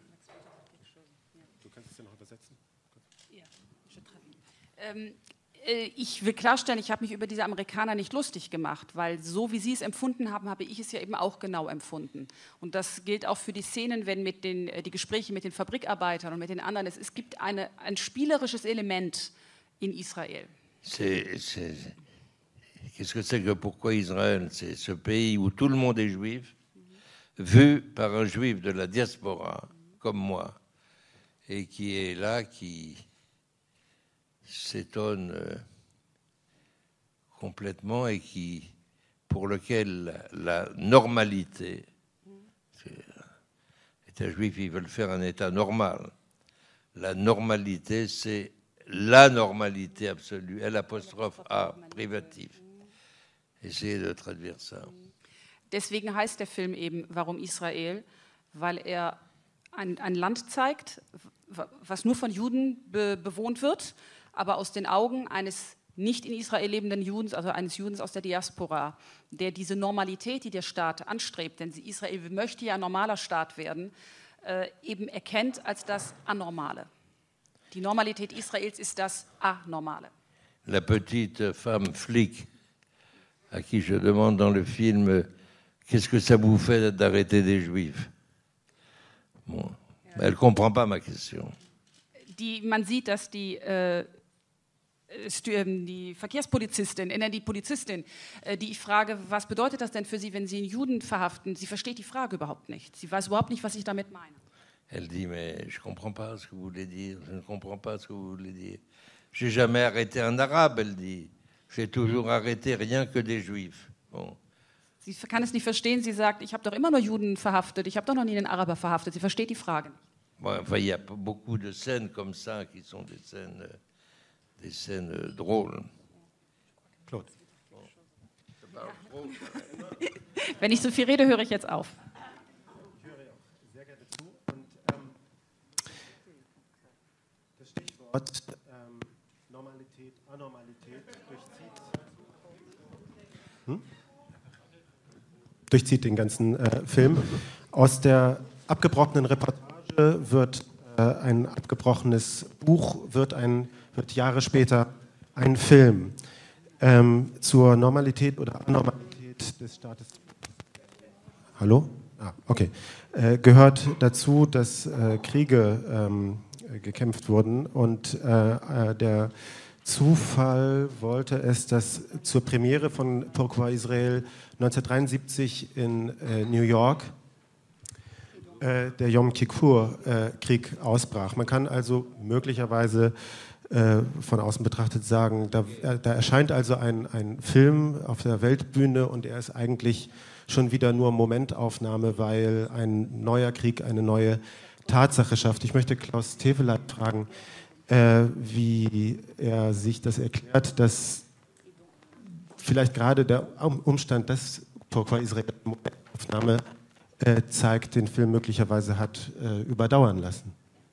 Ich will klarstellen, ich habe mich über diese Amerikaner nicht lustig gemacht, weil so wie sie es empfunden haben, habe ich es ja eben auch genau empfunden. Und das gilt auch für die Szenen, wenn die Gespräche mit den Fabrikarbeitern und mit den anderen, es gibt ein spielerisches Element in Israel. Qu'est-ce que c'est que Pourquoi Israël? C'est ce pays où tout le monde est juif, vu par un juif de la diaspora, comme moi, et qui est là, qui s'étonne complètement et pour lequel la normalité, l'État juif, ils veulent faire un État normal. La normalité, c'est la normalité absolue, L''A, privatif. Essayez de traduire ça. Deswegen heißt der Film eben Warum Israel? Weil er ein Land zeigt, was nur von Juden bewohnt wird, aber aus den Augen eines nicht in Israel lebenden Judens, also eines Judens aus der Diaspora, der diese Normalität, die der Staat anstrebt, denn Israel möchte ja ein normaler Staat werden, eben erkennt als das Anormale. Die Normalität Israels ist das Anormale. La petite femme flic à qui je demande dans le film qu'est-ce que ça vous fait d'arrêter des Juifs? Bon. Elle ne comprend pas ma question. Man sieht, dass die Verkehrspolizistin, die Polizistin, die ich frage, was bedeutet das denn für Sie, wenn Sie einen Juden verhaften? Sie versteht die Frage überhaupt nicht. Sie weiß überhaupt nicht, was ich damit meine. Elle dit, mais je ne comprends pas ce que vous voulez dire, je ne comprends pas ce que vous voulez dire. Je n'ai jamais arrêté un arabe, elle dit. J'ai toujours arrêté rien que des juifs. Bon. Sie kann es nicht verstehen, sie sagt, ich habe doch immer nur Juden verhaftet, ich habe doch noch nie einen Araber verhaftet. Sie versteht die Frage nicht. Bon, enfin, il y a beaucoup de scènes comme ça qui sont des scènes drôles. Claude. Wenn ich so viel rede, höre ich jetzt auf. Ich höre auch sehr gerne zu. Und das Stichwort Normalität, Anormalität durchzieht den ganzen Film. Aus der abgebrochenen Reportage wird ein abgebrochenes Buch, wird Jahre später ein Film zur Normalität oder Anormalität des Staates. Hallo? Okay. Gehört dazu, dass Kriege gekämpft wurden und der Zufall wollte es, dass zur Premiere von Pourquoi Israel 1973 in New York der Yom Kippur-Krieg ausbrach. Man kann also möglicherweise von außen betrachtet sagen, da erscheint also ein Film auf der Weltbühne und er ist eigentlich schon wieder nur Momentaufnahme, weil ein neuer Krieg eine neue Tatsache schafft. Ich möchte Klaus Teveleit fragen, wie er sich das erklärt, dass vielleicht gerade der Umstand, dass Pourquoi Israel Momentaufnahme zeigt, den Film möglicherweise hat überdauern lassen.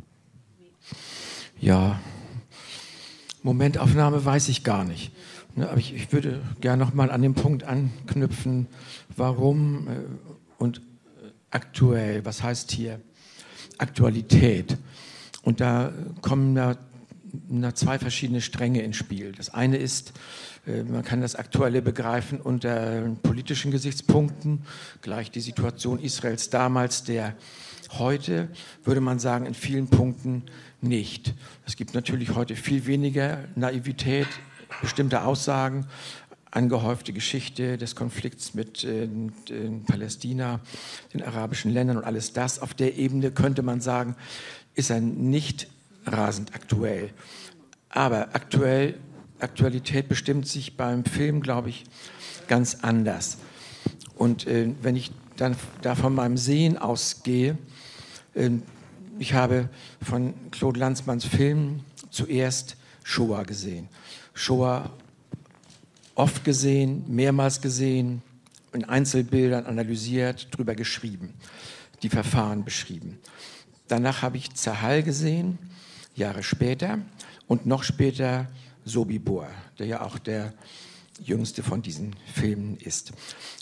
Ja, Momentaufnahme weiß ich gar nicht. Aber ich würde gerne noch mal an den Punkt anknüpfen, warum und aktuell, was heißt hier Aktualität? Und da kommen zwei verschiedene Stränge ins Spiel. Das eine ist, man kann das Aktuelle begreifen unter politischen Gesichtspunkten, gleich die Situation Israels damals, der heute, würde man sagen, in vielen Punkten nicht. Es gibt natürlich heute viel weniger Naivität, bestimmte Aussagen, angehäufte Geschichte des Konflikts mit Palästina, den arabischen Ländern und alles das. Auf der Ebene könnte man sagen, ist er nicht rasend aktuell. Aber Aktualität bestimmt sich beim Film, glaube ich, ganz anders. Und wenn ich dann da von meinem Sehen ausgehe, ich habe von Claude Lanzmanns Film zuerst Shoah gesehen. Shoah oft gesehen, mehrmals gesehen, in Einzelbildern analysiert, drüber geschrieben, die Verfahren beschrieben. Danach habe ich Zahal gesehen, Jahre später, und noch später Sobibor, der ja auch der jüngste von diesen Filmen ist.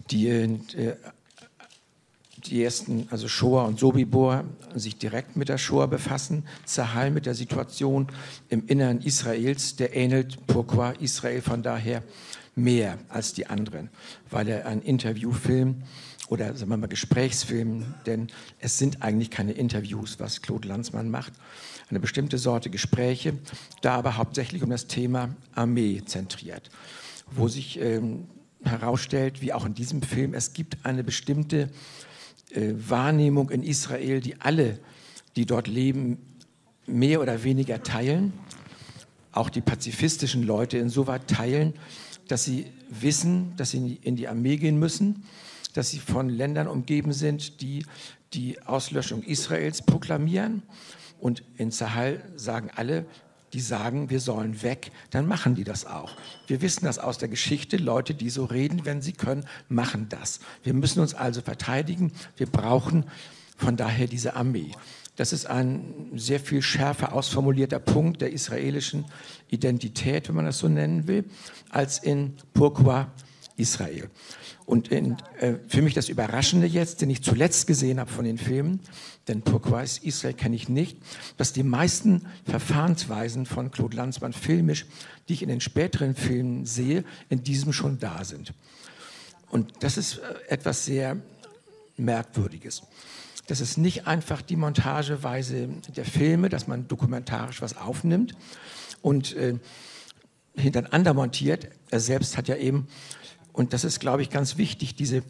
Die ersten, also Shoah und Sobibor, sich direkt mit der Shoah befassen. Zahal mit der Situation im Innern Israels, der ähnelt Pourquoi Israel von daher mehr als die anderen, weil er ein Interviewfilm oder sagen wir mal Gesprächsfilm, denn es sind eigentlich keine Interviews, was Claude Lanzmann macht, eine bestimmte Sorte Gespräche, da aber hauptsächlich um das Thema Armee zentriert, wo sich herausstellt, wie auch in diesem Film, es gibt eine bestimmte Wahrnehmung in Israel, die alle, die dort leben, mehr oder weniger teilen, auch die pazifistischen Leute insoweit teilen, dass sie wissen, dass sie in die Armee gehen müssen, dass sie von Ländern umgeben sind, die die Auslöschung Israels proklamieren. Und in Zahal sagen alle, die sagen, wir sollen weg, dann machen die das auch. Wir wissen das aus der Geschichte, Leute, die so reden, wenn sie können, machen das. Wir müssen uns also verteidigen, wir brauchen von daher diese Armee. Das ist ein sehr viel schärfer ausformulierter Punkt der israelischen Identität, wenn man das so nennen will, als in Pourquoi Israel. Und für mich das Überraschende jetzt, den ich zuletzt gesehen habe von den Filmen, denn Pourquoi Israel kenne ich nicht, dass die meisten Verfahrensweisen von Claude Lanzmann filmisch, die ich in den späteren Filmen sehe, in diesem schon da sind. Und das ist etwas sehr Merkwürdiges. Das ist nicht einfach die Montageweise der Filme, dass man dokumentarisch was aufnimmt und hintereinander montiert. Er selbst hat ja eben, und das ist, glaube ich, ganz wichtig, diese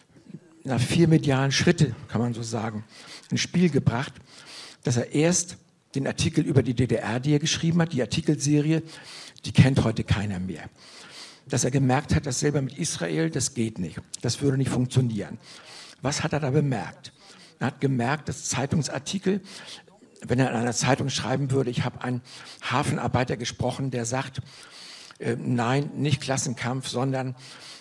4 medialen Schritte, kann man so sagen, ins Spiel gebracht, dass er erst den Artikel über die DDR, die er geschrieben hat, die Artikelserie, die kennt heute keiner mehr. Dass er gemerkt hat, dass selber mit Israel, das geht nicht, das würde nicht funktionieren. Was hat er da bemerkt? Er hat gemerkt, dass Zeitungsartikel, wenn er in einer Zeitung schreiben würde, ich habe einen Hafenarbeiter gesprochen, der sagt, nein, nicht Klassenkampf, sondern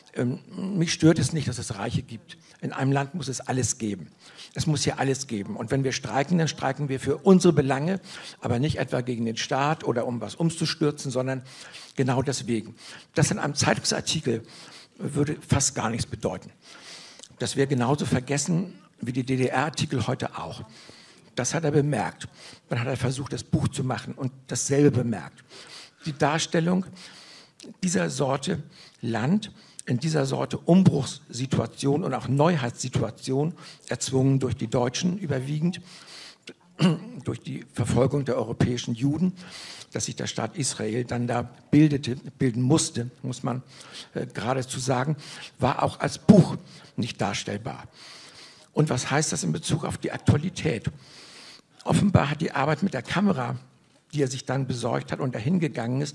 mich stört es nicht, dass es Reiche gibt. In einem Land muss es alles geben. Es muss hier alles geben. Und wenn wir streiken, dann streiken wir für unsere Belange, aber nicht etwa gegen den Staat oder um was umzustürzen, sondern genau deswegen. Das in einem Zeitungsartikel würde fast gar nichts bedeuten. Das wäre genauso vergessen wie die DDR-Artikel heute auch. Das hat er bemerkt. Dann hat er versucht, das Buch zu machen und dasselbe bemerkt. Die Darstellung dieser Sorte Land, in dieser Sorte Umbruchssituation und auch Neuheitssituation, erzwungen durch die Deutschen überwiegend, durch die Verfolgung der europäischen Juden, dass sich der Staat Israel dann da bilden musste, muss man geradezu sagen, war auch als Buch nicht darstellbar. Und was heißt das in Bezug auf die Aktualität? Offenbar hat die Arbeit mit der Kamera, die er sich dann besorgt hat und dahin gegangen ist,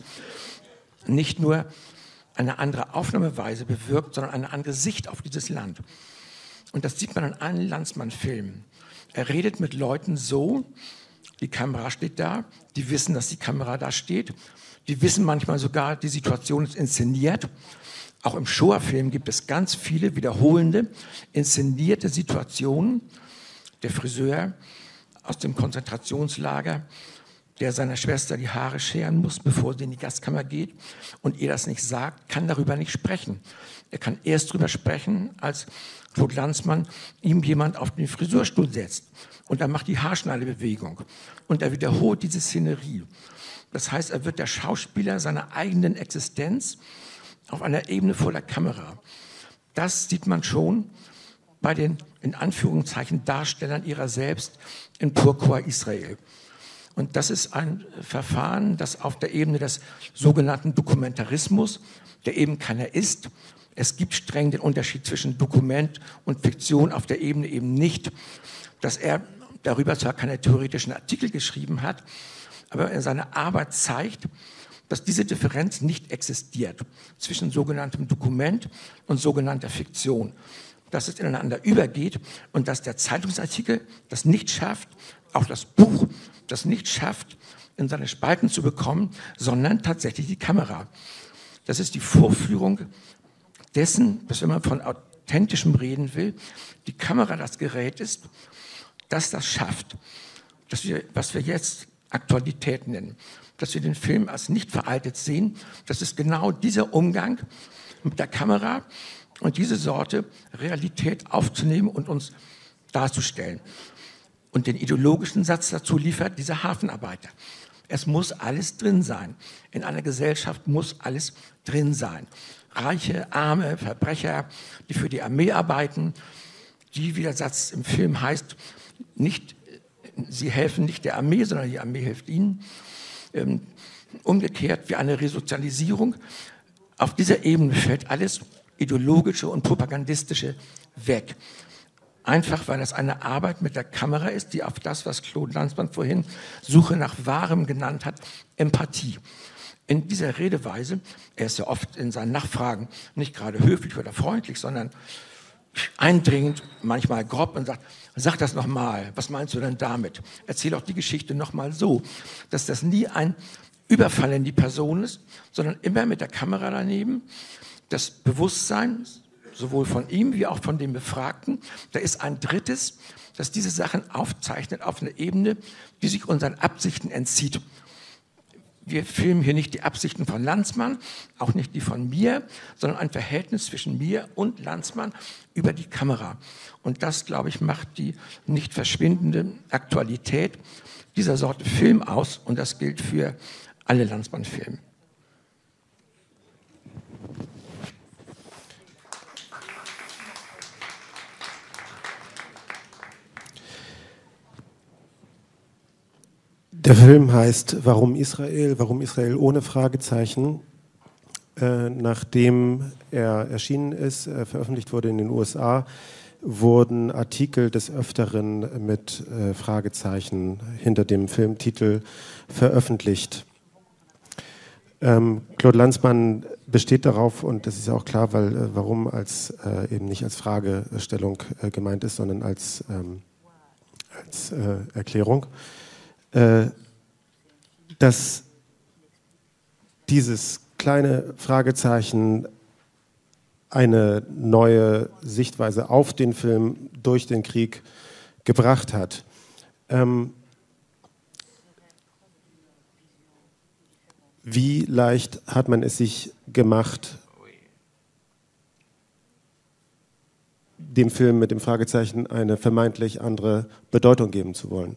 nicht nur eine andere Aufnahmeweise bewirkt, sondern eine andere Sicht auf dieses Land. Und das sieht man in allen Landsmann-Filmen. Er redet mit Leuten so, die Kamera steht da, die wissen, dass die Kamera da steht, die wissen manchmal sogar, die Situation ist inszeniert. Auch im Shoah-Film gibt es ganz viele wiederholende, inszenierte Situationen. Der Friseur aus dem Konzentrationslager, der seiner Schwester die Haare scheren muss, bevor sie in die Gaskammer geht und ihr das nicht sagt, kann darüber nicht sprechen. Er kann erst darüber sprechen, als Claude Lanzmann ihm jemand auf den Friseurstuhl setzt und er macht die Haarschneidebewegung und er wiederholt diese Szenerie. Das heißt, er wird der Schauspieler seiner eigenen Existenz auf einer Ebene vor der Kamera. Das sieht man schon bei den, in Anführungszeichen, Darstellern ihrer selbst in Purpur Israel. Und das ist ein Verfahren, das auf der Ebene des sogenannten Dokumentarismus, der eben keiner ist. Es gibt streng den Unterschied zwischen Dokument und Fiktion auf der Ebene eben nicht, dass er darüber zwar keine theoretischen Artikel geschrieben hat, aber in seiner Arbeit zeigt, dass diese Differenz nicht existiert zwischen sogenanntem Dokument und sogenannter Fiktion, dass es ineinander übergeht und dass der Zeitungsartikel das nicht schafft, auch das Buch das nicht schafft, in seine Spalten zu bekommen, sondern tatsächlich die Kamera. Das ist die Vorführung dessen, dass wenn man von authentischem reden will, die Kamera das Gerät ist, das schafft, dass wir, was wir jetzt Aktualität nennen, dass wir den Film als nicht veraltet sehen. Das ist genau dieser Umgang mit der Kamera und diese Sorte Realität aufzunehmen und uns darzustellen. Und den ideologischen Satz dazu liefert dieser Hafenarbeiter. Es muss alles drin sein. In einer Gesellschaft muss alles drin sein. Reiche, Arme, Verbrecher, die für die Armee arbeiten, die, wie der Satz im Film heißt, nicht, sie helfen nicht der Armee, sondern die Armee hilft ihnen. Umgekehrt wie eine Resozialisierung. Auf dieser Ebene fällt alles Ideologische und Propagandistische weg. Einfach, weil das eine Arbeit mit der Kamera ist, die auf das, was Claude Lanzmann vorhin Suche nach Wahrem genannt hat, Empathie. In dieser Redeweise, er ist ja oft in seinen Nachfragen nicht gerade höflich oder freundlich, sondern eindringend, manchmal grob und sagt, sag das nochmal, was meinst du denn damit? Erzähl auch die Geschichte nochmal so, dass das nie ein Überfall in die Person ist, sondern immer mit der Kamera daneben, das Bewusstsein, sowohl von ihm wie auch von dem Befragten. Da ist ein Drittes, das diese Sachen aufzeichnet auf einer Ebene, die sich unseren Absichten entzieht. Wir filmen hier nicht die Absichten von Lanzmann, auch nicht die von mir, sondern ein Verhältnis zwischen mir und Lanzmann über die Kamera. Und das, glaube ich, macht die nicht verschwindende Aktualität dieser Sorte Film aus. Und das gilt für alle Lanzmann-Filme. Der Film heißt Warum Israel? Warum Israel ohne Fragezeichen? Nachdem er erschienen ist, veröffentlicht wurde in den USA, wurden Artikel des Öfteren mit Fragezeichen hinter dem Filmtitel veröffentlicht. Claude Lanzmann besteht darauf, und das ist ja auch klar, weil warum als eben nicht als Fragestellung gemeint ist, sondern als Erklärung, dass dieses kleine Fragezeichen eine neue Sichtweise auf den Film durch den Krieg gebracht hat. Wie leicht hat man es sich gemacht, dem Film mit dem Fragezeichen eine vermeintlich andere Bedeutung geben zu wollen?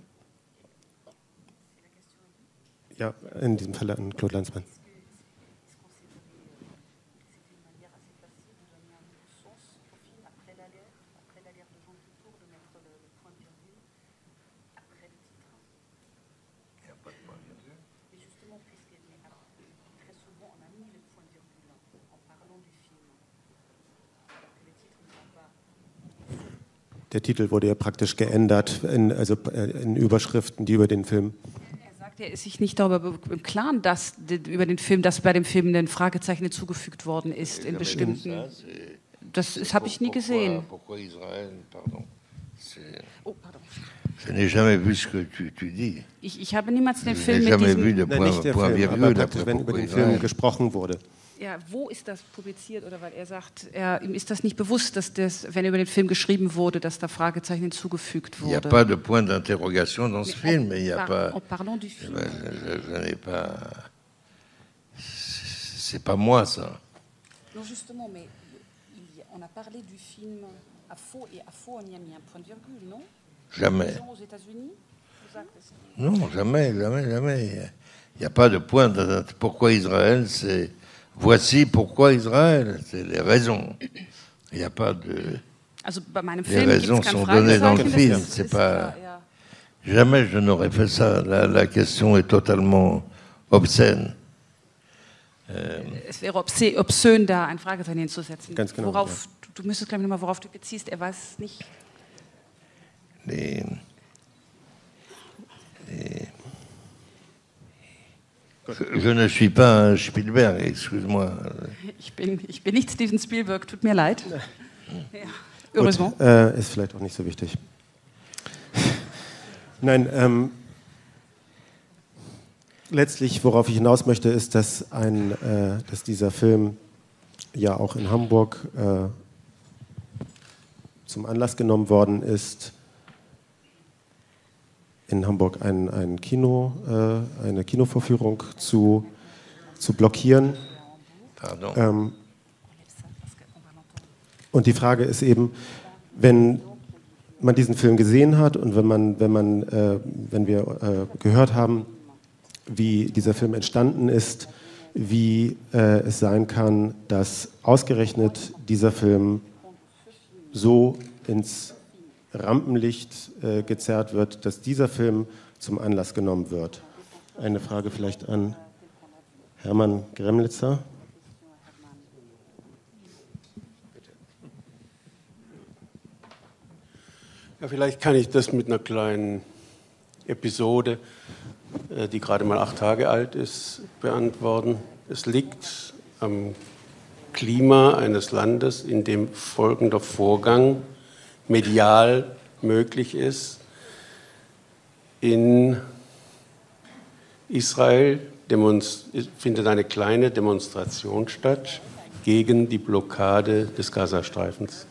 Ja, in diesem Fall an Claude Lanzmann. Der Titel wurde ja praktisch geändert, in Überschriften, die über den Film. Er sagt, er ist sich nicht darüber im Klaren, dass bei dem Film ein Fragezeichen hinzugefügt worden ist in bestimmten. Das habe ich nie gesehen. Oh, pardon. Je n'ai jamais vu ce que tu dis. Ich habe niemals den Film mit Jamais diesem... vu de Nein, point, nicht der point Film, virgule, aber praktisch, wenn über den Film gesprochen wurde. Ja, wo ist das publiziert? Oder weil er sagt, ihm ist das nicht bewusst, dass wenn über den Film geschrieben wurde, dass da Fragezeichen hinzugefügt wurde. Il n'y a pas de point d'interrogation dans ce film. Il y a pas. En parlant du film. Je n'ai pas. C'est pas moi ça. Non, justement, mais on a parlé du film à faux, et à faux, on y a mis un point de virgule, non? Jamais. Aux États-Unis? Non, jamais, jamais, jamais. Il n'y a pas de point. Pourquoi Israël, c'est. Voici pourquoi Israël, c'est les raisons. Il n'y a pas de. Also bei meinem les Film raisons sont données dans le film. C'est pas. Ja. Jamais je n'aurais fait ça. La question est totalement obscène. Es wäre obszön, da ein Fragezeichen hinzusetzen. Ganz genau, Worauf, du müsstest gleich nochmal, worauf du beziehst. Er weiß nicht. Je ne suis pas un Spielberg, excuse-moi. Ich bin nicht Steven Spielberg, tut mir leid. Ja. Gut, ist vielleicht auch nicht so wichtig. Nein, letztlich, worauf ich hinaus möchte, ist, dass dieser Film ja auch in Hamburg zum Anlass genommen worden ist, in Hamburg eine Kinovorführung zu blockieren. Und die Frage ist eben, wenn man diesen Film gesehen hat und wenn wir gehört haben, wie dieser Film entstanden ist, wie es sein kann, dass ausgerechnet dieser Film so ins Rampenlicht gezerrt wird, dass dieser Film zum Anlass genommen wird. Eine Frage vielleicht an Hermann Gremlitzer. Ja, vielleicht kann ich das mit einer kleinen Episode, die gerade mal 8 Tage alt ist, beantworten. Es liegt am Klima eines Landes, in dem folgender Vorgang medial möglich ist. In Israel findet eine kleine Demonstration statt gegen die Blockade des Gazastreifens.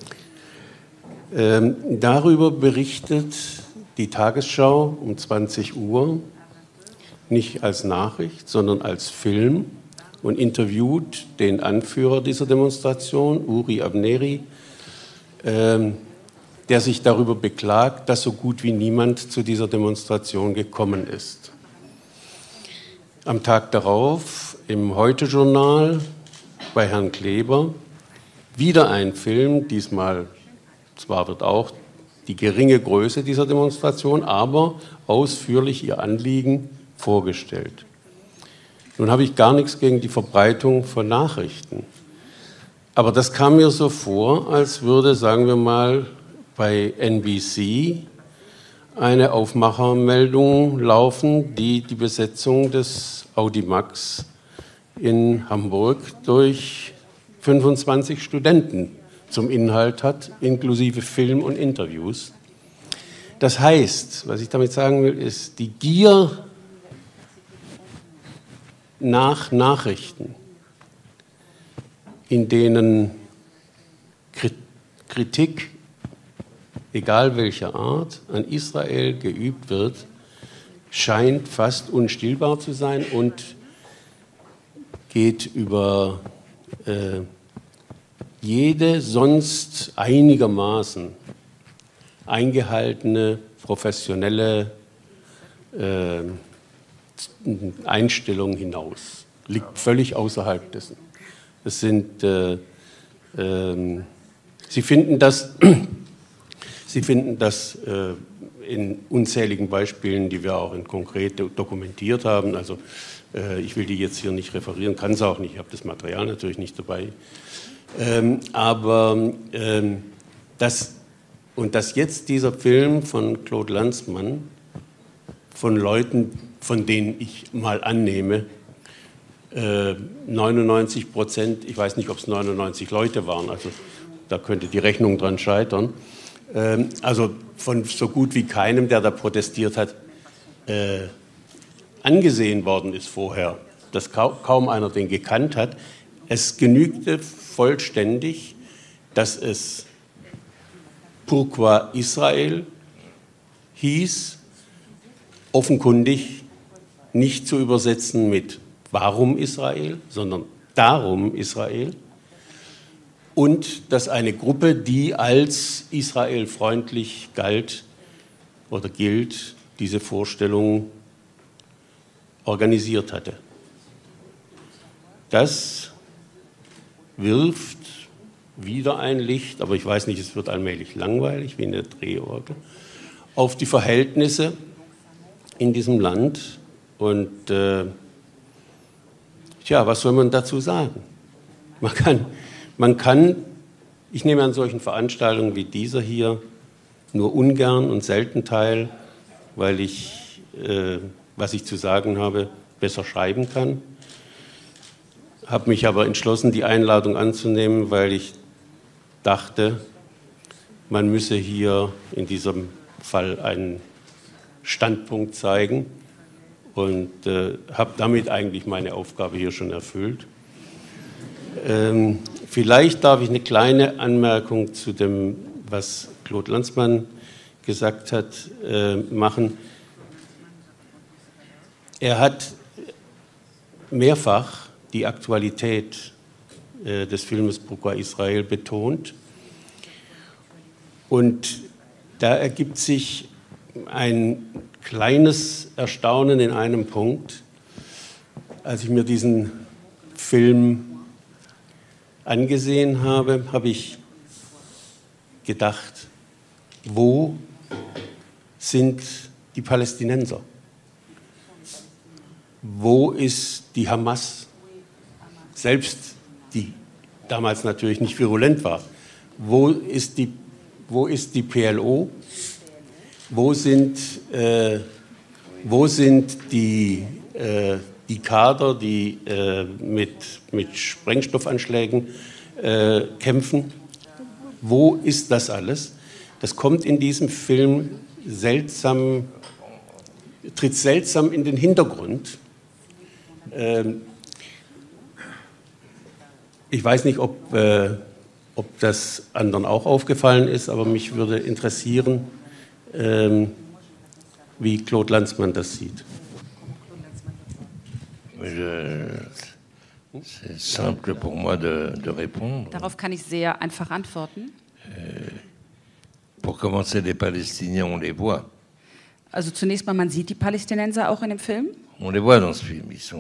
Darüber berichtet die Tagesschau um 20 Uhr, nicht als Nachricht, sondern als Film, und interviewt den Anführer dieser Demonstration, Uri Avneri, der sich darüber beklagt, dass so gut wie niemand zu dieser Demonstration gekommen ist. Am Tag darauf im Heute-Journal bei Herrn Kleber wieder ein Film, diesmal zwar wird auch die geringe Größe dieser Demonstration, aber ausführlich ihr Anliegen vorgestellt. Nun habe ich gar nichts gegen die Verbreitung von Nachrichten. Aber das kam mir so vor, als würde, sagen wir mal, bei NBC eine Aufmachermeldung laufen, die die Besetzung des Audimax in Hamburg durch 25 Studenten zum Inhalt hat, inklusive Film und Interviews. Das heißt, was ich damit sagen will, ist, die Gier nach Nachrichten, in denen Kritik, egal welcher Art, an Israel geübt wird, scheint fast unstillbar zu sein und geht über jede sonst einigermaßen eingehaltene professionelle Einstellung hinaus. Liegt völlig außerhalb dessen. Das sind, Sie finden das in unzähligen Beispielen, die wir auch in konkret dokumentiert haben. Also ich will die jetzt hier nicht referieren, kann es auch nicht, ich habe das Material natürlich nicht dabei. Dass jetzt dieser Film von Claude Lanzmann von Leuten, von denen ich mal annehme, 99%, ich weiß nicht, ob es 99 Leute waren, also da könnte die Rechnung dran scheitern, also von so gut wie keinem, der da protestiert hat, angesehen worden ist vorher, dass kaum einer den gekannt hat. Es genügte vollständig, dass es Pourquoi Israel hieß, offenkundig nicht zu übersetzen mit Warum Israel, sondern Darum Israel. Und dass eine Gruppe, die als israelfreundlich galt oder gilt, diese Vorstellung organisiert hatte. Das wirft wieder ein Licht, aber ich weiß nicht, es wird allmählich langweilig, wie eine Drehorgel, auf die Verhältnisse in diesem Land. Und was soll man dazu sagen? Man kann, ich nehme an solchen Veranstaltungen wie dieser hier nur ungern und selten teil, weil ich, was ich zu sagen habe, besser schreiben kann. Habe mich aber entschlossen, die Einladung anzunehmen, weil ich dachte, man müsse hier in diesem Fall einen Standpunkt zeigen und habe damit eigentlich meine Aufgabe hier schon erfüllt. Vielleicht darf ich eine kleine Anmerkung zu dem, was Claude Lanzmann gesagt hat, machen. Er hat mehrfach die Aktualität des Filmes Pourquoi Israel betont. Und da ergibt sich ein kleines Erstaunen in einem Punkt. Als ich mir diesen Film angesehen habe, habe ich gedacht, wo sind die Palästinenser? Wo ist die Hamas? Selbst die damals natürlich nicht virulent war. Wo ist die PLO? Wo sind die Kader, die mit Sprengstoffanschlägen kämpfen? Wo ist das alles? Das kommt in diesem Film tritt seltsam in den Hintergrund. Ich weiß nicht, ob das anderen auch aufgefallen ist, aber mich würde interessieren, wie Claude Lanzmann das sieht. C'est simple pour moi de répondre. Darauf kann ich sehr einfach antworten. Pour commencer, les Palestiniens, on les voit. Also zunächst mal, man sieht die Palästinenser auch in dem Film. On les voit dans ce film. Ce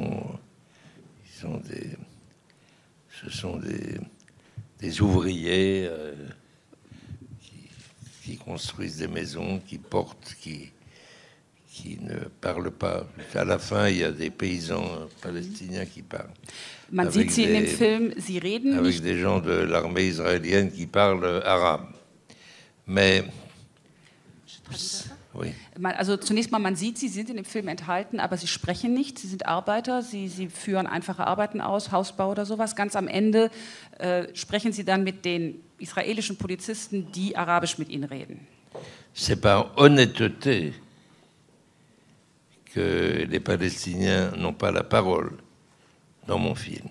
sont des ouvriers qui construisent des maisons, qui portent, qui ne parlent pas. À la fin, il y a des paysans palestiniens qui parlent. Man sieht sie in dem Film, sie reden avec nicht. des gens de l'armée israélienne qui parlent arabe. Mais oui. Also zunächst mal, man sieht, sie sind in dem Film enthalten, aber sie sprechen nicht. Sie sind Arbeiter, sie führen einfache Arbeiten aus, Hausbau oder sowas. Ganz am Ende sprechen sie dann mit den israelischen Polizisten, die Arabisch mit ihnen reden. C'est par honnêteté que les Palestiniens n'ont pas la parole dans mon film.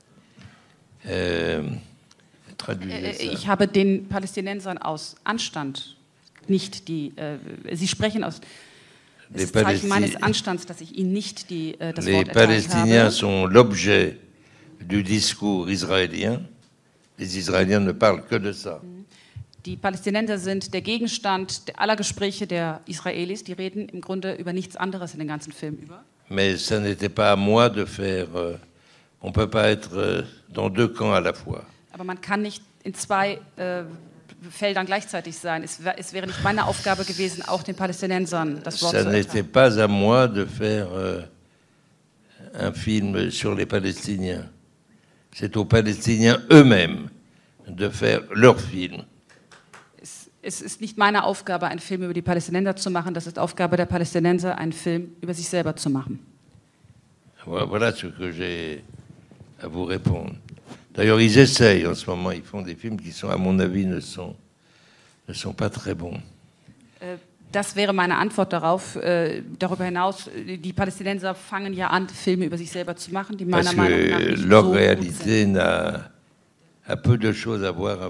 Ich habe den Palästinensern aus Anstand nicht die, sie sprechen aus, es ist Zeichen meines Anstands, dass ich ihnen nicht das Les Wort erteilt Palestiniens habe. sont l'objet du discours israélien. Les Israéliens ne parlent que de ça. Die Palästinenser sind der Gegenstand aller Gespräche der Israelis. Die reden im Grunde über nichts anderes in den ganzen Film über. Mais ça n'était pas à moi de faire. On ne peut pas être dans deux camps à la fois. Aber man kann nicht in zwei Feldern gleichzeitig sein. Es wäre nicht meine Aufgabe gewesen, auch den Palästinensern das Wort Ça zu n'était erteilen. pas à moi de faire un film sur les Palestiniens. C'est aux Palestiniens eux-mêmes de faire leur film. Es ist nicht meine Aufgabe, einen Film über die Palästinenser zu machen. Das ist Aufgabe der Palästinenser, einen Film über sich selber zu machen. Voilà ce que j'ai à vous répondre. D'ailleurs, ils essayent en ce moment, ils font des films qui sont, à mon avis, ne sont pas très bons. Das wäre meine Antwort darauf. Darüber hinaus, die Palästinenser fangen ja an, Filme über sich selber zu machen, die meiner Parce Meinung nach que nicht leur so gut réalité sind. a peu de choses à voir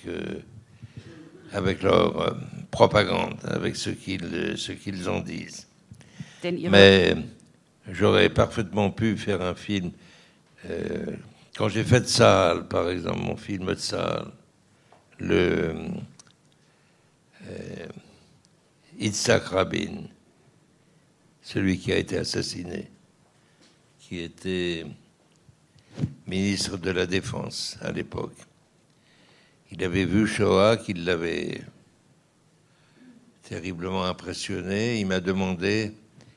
avec leur propagande, avec ce qu'ils en disent. Denn ihre Mais j'aurais parfaitement pu faire un film. Quand j'ai fait Tzahal, par exemple, mon film Tzahal, Yitzhak Rabin, celui qui a été assassiné, qui était ministre de la Défense à l'époque. Il avait vu Shoah, qui l'avait terriblement impressionné. Il m'a demandé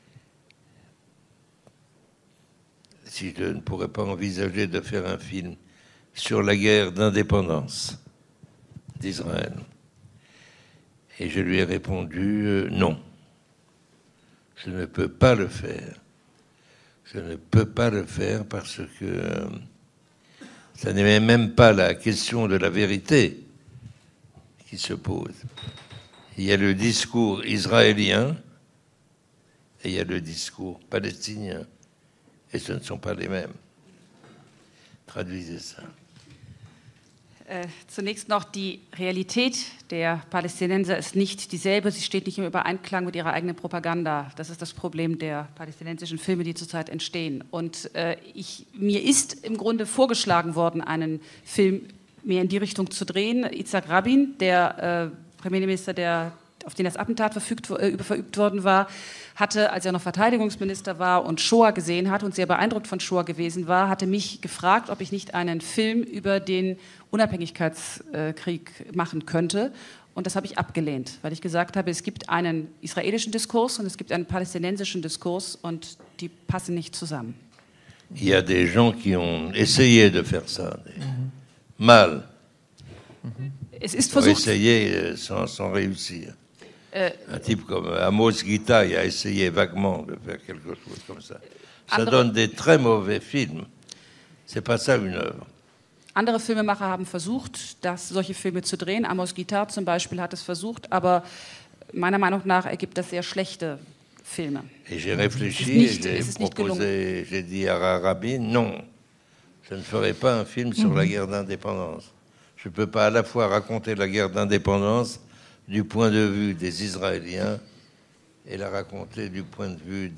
si je ne pourrais pas envisager de faire un film sur la guerre d'indépendance d'Israël. Et je lui ai répondu non, je ne peux pas le faire. Je ne peux pas le faire parce que ça n'est même pas la question de la vérité qui se pose. Il y a le discours israélien et il y a le discours palestinien. Et ce ne sont pas les mêmes. Traduisez ça. Zunächst noch, die Realität der Palästinenser ist nicht dieselbe. Sie steht nicht im Übereinklang mit ihrer eigenen Propaganda. Das ist das Problem der palästinensischen Filme, die zurzeit entstehen. Und mir ist im Grunde vorgeschlagen worden, einen Film mehr in die Richtung zu drehen. Yitzhak Rabin, der Premierminister, auf den das Attentat verübt worden war, hatte, als er noch Verteidigungsminister war und Shoah gesehen hat und sehr beeindruckt von Shoah gewesen war, hatte mich gefragt, ob ich nicht einen Film über den Unabhängigkeitskrieg machen könnte. Und das habe ich abgelehnt, weil ich gesagt habe, es gibt einen israelischen Diskurs und es gibt einen palästinensischen Diskurs und die passen nicht zusammen. Il y a des gens qui ont essayé de faire ça, mal. Es ist Ont versucht, essayé sans réussir. Un type comme Amos Gitaï a essayé vaguement de faire quelque chose comme ça. Ça donne des très mauvais films. C'est pas ça une œuvre. andere Filmemacher haben versucht, solche Filme zu drehen. Amos Guitar zum Beispiel hat es versucht, aber meiner Meinung nach ergibt das sehr schlechte Filme. Et j'ai réfléchi et j'ai dit à Rabin, non, je ne ferai pas un film sur la guerre d'indépendance. Je ne peux pas à la fois raconter la guerre d'indépendance du point de vue des Israéliens et la raconter du point de vue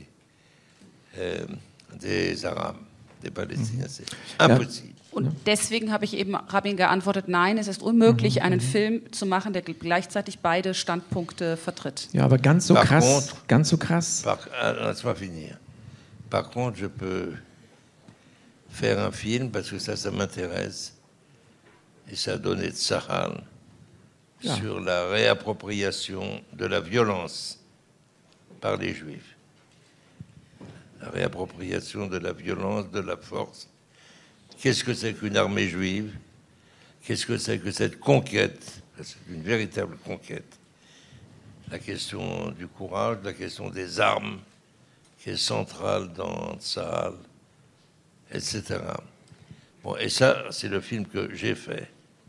des Arabes, des Palästinens. C'est impossible. Und deswegen habe ich eben Rabin geantwortet, nein, es ist unmöglich, einen Film zu machen, der gleichzeitig beide Standpunkte vertritt. Ja, aber ganz so krass. Laisse-moi finir. Par contre, je peux faire un film, parce que ça m'intéresse, et ça a donné Tzahal, sur la réappropriation de la violence par les Juifs. La réappropriation de la violence, de la force. Qu'est-ce que c'est qu'une armée juive? Qu'est-ce que c'est que cette conquête? C'est une véritable conquête. La question du courage, la question des armes, qui est centrale dans Tsahal, etc. Bon, et ça, c'est le film que j'ai fait.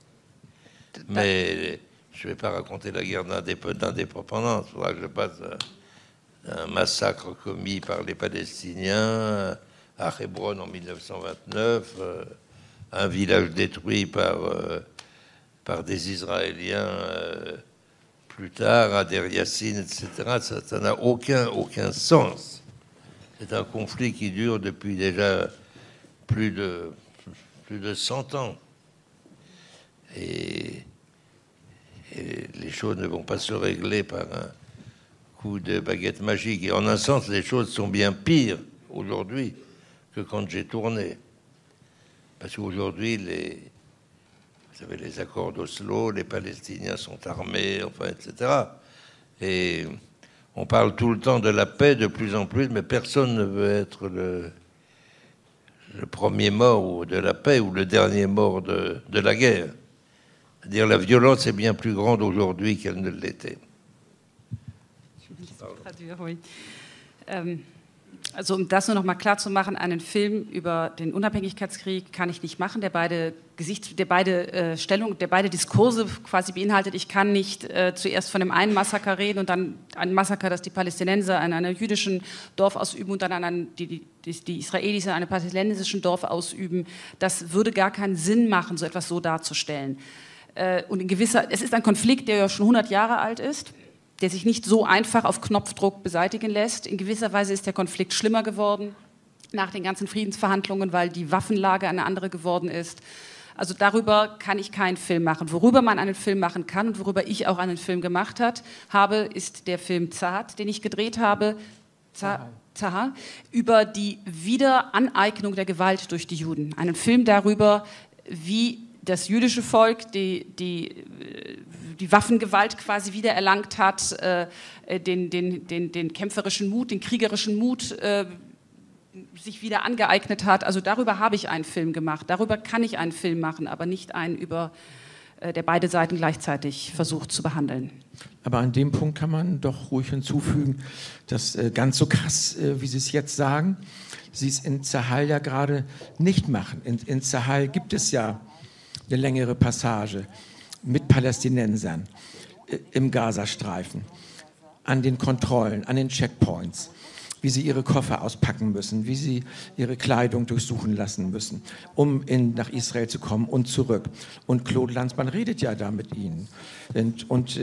Mais je ne vais pas raconter la guerre d'indépendance. Il faudra que je passe un massacre commis par les Palestiniens à Hébron en 1929, un village détruit par des Israéliens plus tard, à Der Yassin, etc. Ça n'a aucun sens. C'est un conflit qui dure depuis déjà plus de 100 ans. Et les choses ne vont pas se régler par un coup de baguette magique. Et en un sens, les choses sont bien pires aujourd'hui que quand j'ai tourné. Parce qu'aujourd'hui, vous savez, les accords d'Oslo, les Palestiniens sont armés, enfin, etc. Et on parle tout le temps de la paix de plus en plus, mais personne ne veut être le premier mort de la paix ou le dernier mort de la guerre. C'est-à-dire la violence est bien plus grande aujourd'hui qu'elle ne l'était. Oui. Also um das nur noch mal klar zu machen, einen Film über den Unabhängigkeitskrieg kann ich nicht machen, der beide Diskurse quasi beinhaltet. Ich kann nicht zuerst von dem einen Massaker reden und dann ein Massaker, das die Palästinenser an einem jüdischen Dorf ausüben und dann an die Israelis an einem palästinensischen Dorf ausüben. Das würde gar keinen Sinn machen, so etwas so darzustellen. Und es ist ein Konflikt, der ja schon 100 Jahre alt ist, der sich nicht so einfach auf Knopfdruck beseitigen lässt. In gewisser Weise ist der Konflikt schlimmer geworden nach den ganzen Friedensverhandlungen, weil die Waffenlage eine andere geworden ist. Also darüber kann ich keinen Film machen. Worüber man einen Film machen kann und worüber ich auch einen Film gemacht habe, ist der Film Zahal, den ich gedreht habe, Zahal, über die Wiederaneignung der Gewalt durch die Juden. Einen Film darüber, wie das jüdische Volk die Waffengewalt quasi wiedererlangt hat, den kämpferischen Mut, den kriegerischen Mut sich wieder angeeignet hat. Also darüber habe ich einen Film gemacht. Darüber kann ich einen Film machen, aber nicht einen, der beide Seiten gleichzeitig versucht zu behandeln. Aber an dem Punkt kann man doch ruhig hinzufügen, dass ganz so krass, wie Sie es jetzt sagen, Sie es in Zahal ja gerade nicht machen. In Zahal gibt es ja eine längere Passage mit Palästinensern im Gazastreifen, an den Kontrollen, an den Checkpoints, wie sie ihre Koffer auspacken müssen, wie sie ihre Kleidung durchsuchen lassen müssen, um nach Israel zu kommen und zurück. Und Claude Lanzmann redet ja da mit ihnen. Und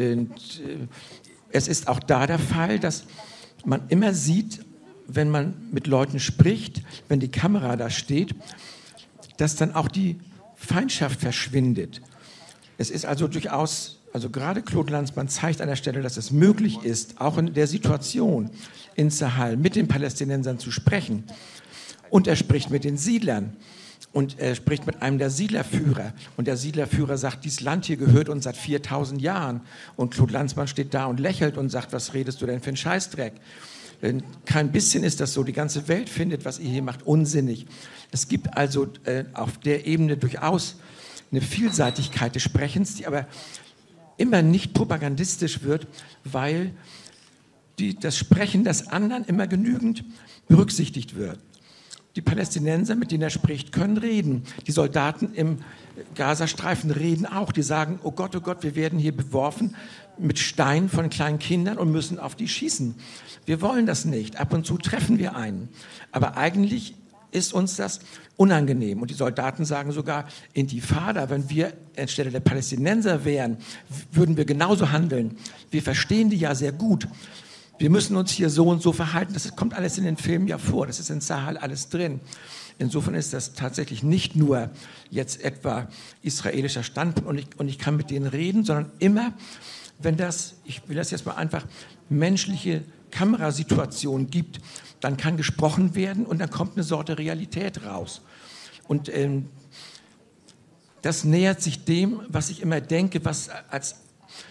es ist auch da der Fall, dass man immer sieht, wenn man mit Leuten spricht, wenn die Kamera da steht, dass dann auch die Feindschaft verschwindet. Es ist also durchaus, also gerade Claude Lanzmann zeigt an der Stelle, dass es möglich ist, auch in der Situation in Zahal mit den Palästinensern zu sprechen. Und er spricht mit den Siedlern und er spricht mit einem der Siedlerführer. Und der Siedlerführer sagt, dieses Land hier gehört uns seit 4000 Jahren. Und Claude Lanzmann steht da und lächelt und sagt, was redest du denn für einen Scheißdreck? Denn kein bisschen ist das so. Die ganze Welt findet, was ihr hier macht, unsinnig. Es gibt also auf der Ebene durchaus eine Vielseitigkeit des Sprechens, die aber immer nicht propagandistisch wird, weil das Sprechen des anderen immer genügend berücksichtigt wird. Die Palästinenser, mit denen er spricht, können reden. Die Soldaten im Gazastreifen reden auch. Die sagen, oh Gott, wir werden hier beworfen mit Steinen von kleinen Kindern und müssen auf die schießen. Wir wollen das nicht. Ab und zu treffen wir einen. Aber eigentlich ist uns das unangenehm. Und die Soldaten sagen sogar, Intifada, wenn wir anstelle der Palästinenser wären, würden wir genauso handeln. Wir verstehen die ja sehr gut. Wir müssen uns hier so und so verhalten. Das kommt alles in den Filmen ja vor. Das ist in Zahal alles drin. Insofern ist das tatsächlich nicht nur jetzt etwa israelischer Standpunkt und ich kann mit denen reden, sondern immer, wenn das, ich will das jetzt mal einfach, menschliche Kamerasituationen gibt, dann kann gesprochen werden und dann kommt eine Sorte Realität raus. Und das nähert sich dem, was ich immer denke, was als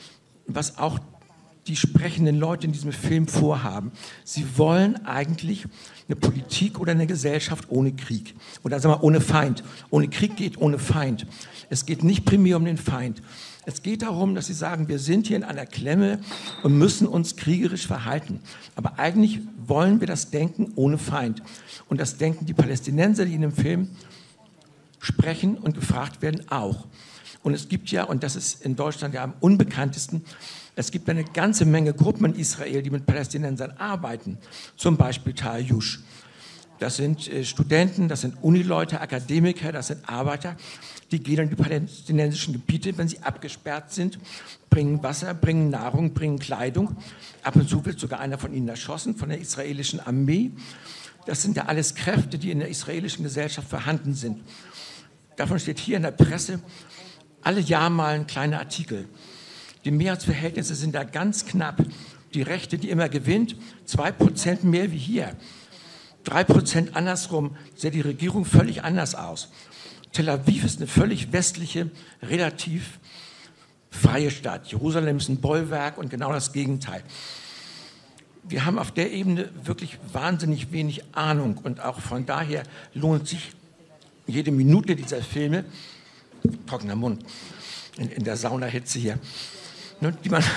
was auch die sprechenden Leute in diesem Film vorhaben. Sie wollen eigentlich eine Politik oder eine Gesellschaft ohne Krieg. Oder sagen wir ohne Feind. Ohne Krieg geht ohne Feind. Es geht nicht primär um den Feind. Es geht darum, dass sie sagen, wir sind hier in einer Klemme und müssen uns kriegerisch verhalten. Aber eigentlich wollen wir das Denken ohne Feind. Und das denken die Palästinenser, die in dem Film sprechen und gefragt werden, auch. Und es gibt ja, und das ist in Deutschland ja am unbekanntesten, es gibt eine ganze Menge Gruppen in Israel, die mit Palästinensern arbeiten. Zum Beispiel Taayush. Das sind Studenten, das sind Unileute, Akademiker, das sind Arbeiter, die gehen in die palästinensischen Gebiete, wenn sie abgesperrt sind, bringen Wasser, bringen Nahrung, bringen Kleidung. Ab und zu wird sogar einer von ihnen erschossen, von der israelischen Armee. Das sind ja alles Kräfte, die in der israelischen Gesellschaft vorhanden sind. Davon steht hier in der Presse alle Jahr mal ein kleiner Artikel. Die Mehrheitsverhältnisse sind da ganz knapp. Die Rechte, die immer gewinnt, 2% mehr wie hier. 3% andersrum, sieht die Regierung völlig anders aus. Tel Aviv ist eine völlig westliche, relativ freie Stadt. Jerusalem ist ein Bollwerk und genau das Gegenteil. Wir haben auf der Ebene wirklich wahnsinnig wenig Ahnung und auch von daher lohnt sich jede Minute dieser Filme, trockener Mund, in der Saunahitze hier, ne, die man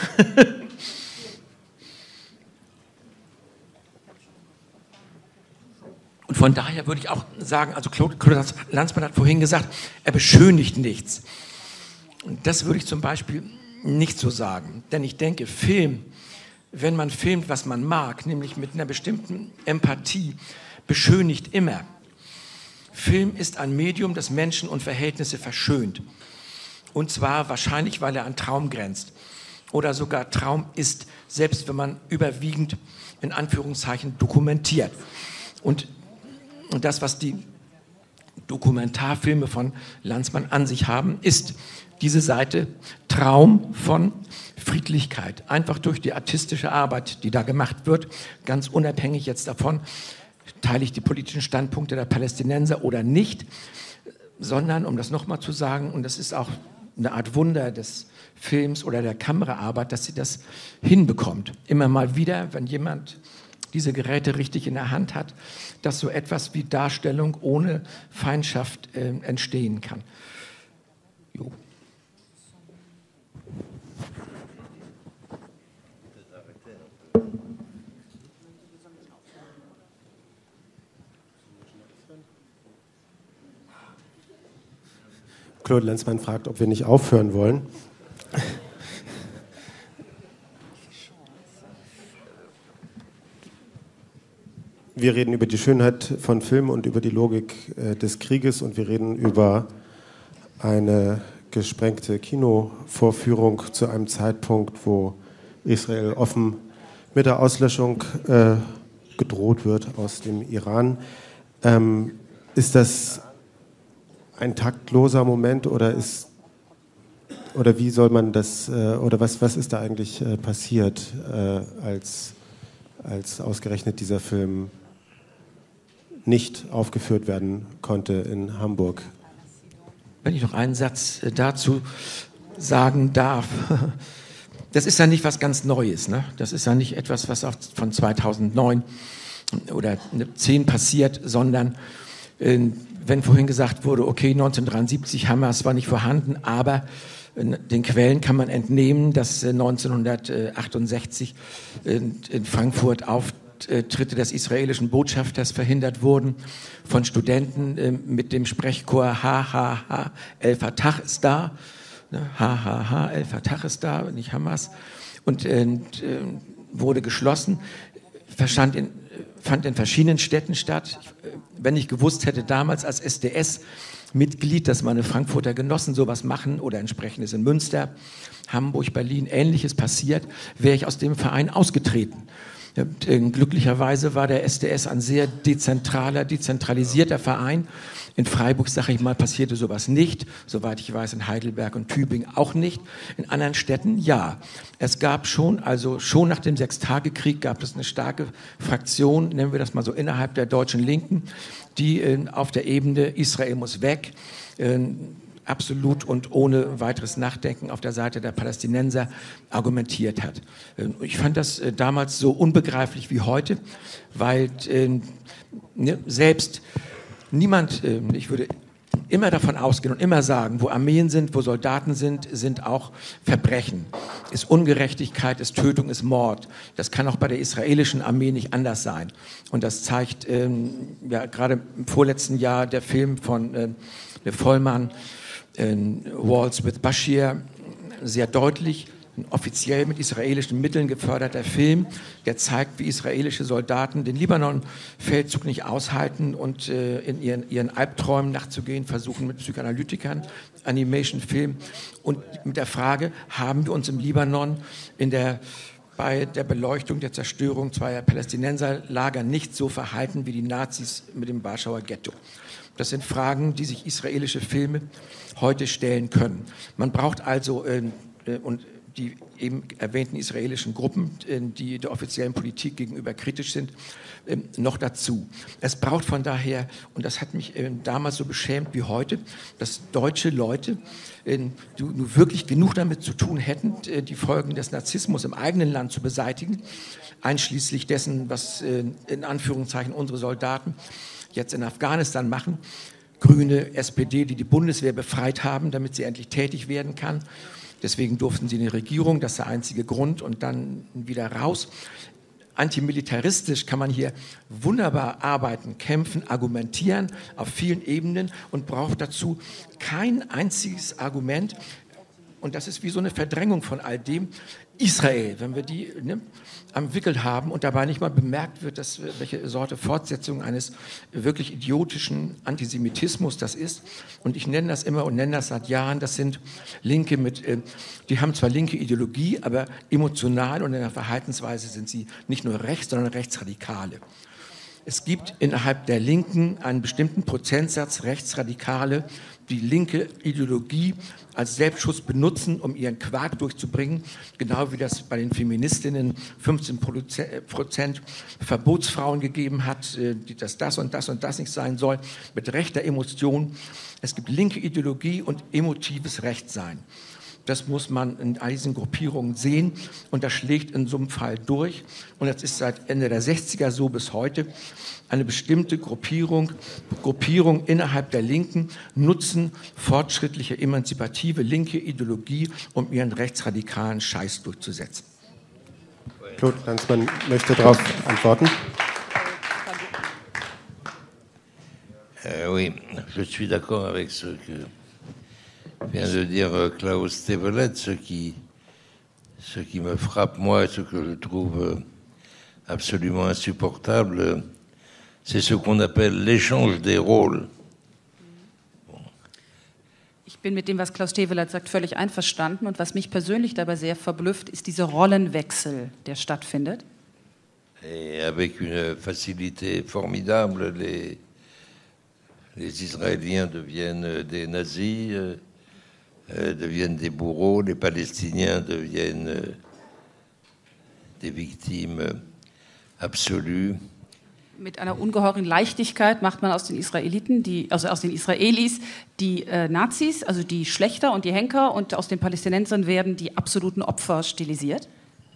und von daher würde ich auch sagen, also Claude Lanzmann hat vorhin gesagt, er beschönigt nichts. Und das würde ich zum Beispiel nicht so sagen, denn ich denke, Film, wenn man filmt, was man mag, nämlich mit einer bestimmten Empathie, beschönigt immer. Film ist ein Medium, das Menschen und Verhältnisse verschönt. Und zwar wahrscheinlich, weil er an Traum grenzt. Oder sogar Traum ist, selbst wenn man überwiegend in Anführungszeichen dokumentiert. Und das, was die Dokumentarfilme von Lanzmann an sich haben, ist diese Seite Traum von Friedlichkeit. Einfach durch die artistische Arbeit, die da gemacht wird, ganz unabhängig jetzt davon, teile ich die politischen Standpunkte der Palästinenser oder nicht, sondern, um das nochmal zu sagen, und das ist auch eine Art Wunder des Films oder der Kameraarbeit, dass sie das hinbekommt. Immer mal wieder, wenn jemand diese Geräte richtig in der Hand hat, dass so etwas wie Darstellung ohne Feindschaft entstehen kann. Jo. Claude Lanzmann fragt, ob wir nicht aufhören wollen. Wir reden über die Schönheit von Film und über die Logik des Krieges und wir reden über eine gesprengte Kinovorführung zu einem Zeitpunkt, wo Israel offen mit der Auslöschung gedroht wird aus dem Iran. Ist das ein taktloser Moment oder wie soll man das oder was ist da eigentlich passiert, als ausgerechnet dieser Film nicht aufgeführt werden konnte in Hamburg? Wenn ich noch einen Satz dazu sagen darf. Das ist ja nicht was ganz Neues, ne? Das ist ja nicht etwas, was auch von 2009 oder 2010 passiert, sondern wenn vorhin gesagt wurde, okay, 1973 Hamas war nicht vorhanden, aber den Quellen kann man entnehmen, dass 1968 in Frankfurt Auftritte des israelischen Botschafters verhindert wurden von Studenten mit dem Sprechchor Ha, El Fatah ist da, Ha, El Fatah ist da, nicht Hamas, und wurde geschlossen, fand in verschiedenen Städten statt. Wenn ich gewusst hätte damals als SDS-Mitglied, dass meine Frankfurter Genossen sowas machen oder entsprechendes in Münster, Hamburg, Berlin, Ähnliches passiert, wäre ich aus dem Verein ausgetreten. Glücklicherweise war der SDS ein sehr dezentralisierter Verein. In Freiburg, sage ich mal, passierte sowas nicht. Soweit ich weiß, in Heidelberg und Tübingen auch nicht. In anderen Städten ja. Es gab schon nach dem Sechstagekrieg gab es eine starke Fraktion, nennen wir das mal so, innerhalb der deutschen Linken, die auf der Ebene Israel muss weg, absolut und ohne weiteres Nachdenken auf der Seite der Palästinenser argumentiert hat. Ich fand das damals so unbegreiflich wie heute, weil selbst niemand, ich würde immer davon ausgehen und immer sagen, wo Armeen sind, wo Soldaten sind, sind auch Verbrechen. Ist Ungerechtigkeit, ist Tötung, ist Mord. Das kann auch bei der israelischen Armee nicht anders sein. Und das zeigt ja gerade im vorletzten Jahr der Film von Vollmann, Walls with Bashir, sehr deutlich. Ein offiziell mit israelischen Mitteln geförderter Film, der zeigt, wie israelische Soldaten den Libanon-Feldzug nicht aushalten und in ihren Albträumen nachzugehen, versuchen mit Psychoanalytikern, Animation-Film und mit der Frage, haben wir uns im Libanon bei der Beleuchtung der Zerstörung zweier Palästinenserlager nicht so verhalten wie die Nazis mit dem Warschauer Ghetto? Das sind Fragen, die sich israelische Filme heute stellen können. Man braucht also und die eben erwähnten israelischen Gruppen, die der offiziellen Politik gegenüber kritisch sind, noch dazu. Es braucht von daher, und das hat mich damals so beschämt wie heute, dass deutsche Leute nur wirklich genug damit zu tun hätten, die Folgen des Narzissmus im eigenen Land zu beseitigen, einschließlich dessen, was in Anführungszeichen unsere Soldaten jetzt in Afghanistan machen. Grüne, SPD, die die Bundeswehr befreit haben, damit sie endlich tätig werden kann. Deswegen durften sie in die Regierung, das ist der einzige Grund, und dann wieder raus. Antimilitaristisch kann man hier wunderbar arbeiten, kämpfen, argumentieren auf vielen Ebenen und braucht dazu kein einziges Argument. Und das ist wie so eine Verdrängung von all dem. Israel, wenn wir die am Wickel haben und dabei nicht mal bemerkt wird, welche Sorte Fortsetzung eines wirklich idiotischen Antisemitismus das ist. Und ich nenne das immer und nenne das seit Jahren, das sind Linke die haben zwar linke Ideologie, aber emotional und in der Verhaltensweise sind sie nicht nur rechts, sondern Rechtsradikale. Es gibt innerhalb der Linken einen bestimmten Prozentsatz Rechtsradikale, die linke Ideologie als Selbstschutz benutzen, um ihren Quark durchzubringen, genau wie das bei den Feministinnen 15% Verbotsfrauen gegeben hat, dass das und das und das nicht sein soll, mit rechter Emotion. Es gibt linke Ideologie und emotives Rechtsein. Das muss man in all diesen Gruppierungen sehen und das schlägt in so einem Fall durch. Und das ist seit Ende der 60er so bis heute. Eine bestimmte Gruppierung innerhalb der Linken nutzen fortschrittliche, emanzipative linke Ideologie, um ihren rechtsradikalen Scheiß durchzusetzen. Claude Lanzmann möchte darauf antworten. Oui, je suis d'accord avec ce que vient de dire Klaus Tevelet. Ce qui me frappe, moi, ce que je trouve absolument insupportable, c'est ce qu'on appelle l'échange des rôles. Ich bin mit dem, was Klaus Tevelet sagt, völlig einverstanden. Und was mich persönlich dabei sehr verblüfft, ist dieser Rollenwechsel, der stattfindet. Et avec une facilité formidable, les Israéliens deviennent des nazis, deviennent des bourreaux, les Palästinien deviennent des victimes absolues. Mit einer ungeheuren Leichtigkeit macht man aus den aus den Israelis die Nazis, also die Schlechter und die Henker, und aus den Palästinensern werden die absoluten Opfer stilisiert.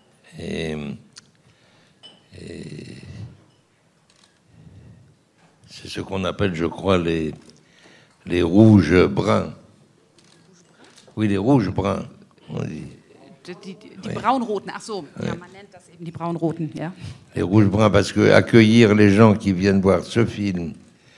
C'est ce qu'on appelle, je crois, les rouges bruns. Oui, les rouges bruns, on dit. Die Braunroten, ach so, ja, man nennt das eben die Braunroten, ja. Les rouges bruns, parce que accueillir les gens qui viennent voir ce film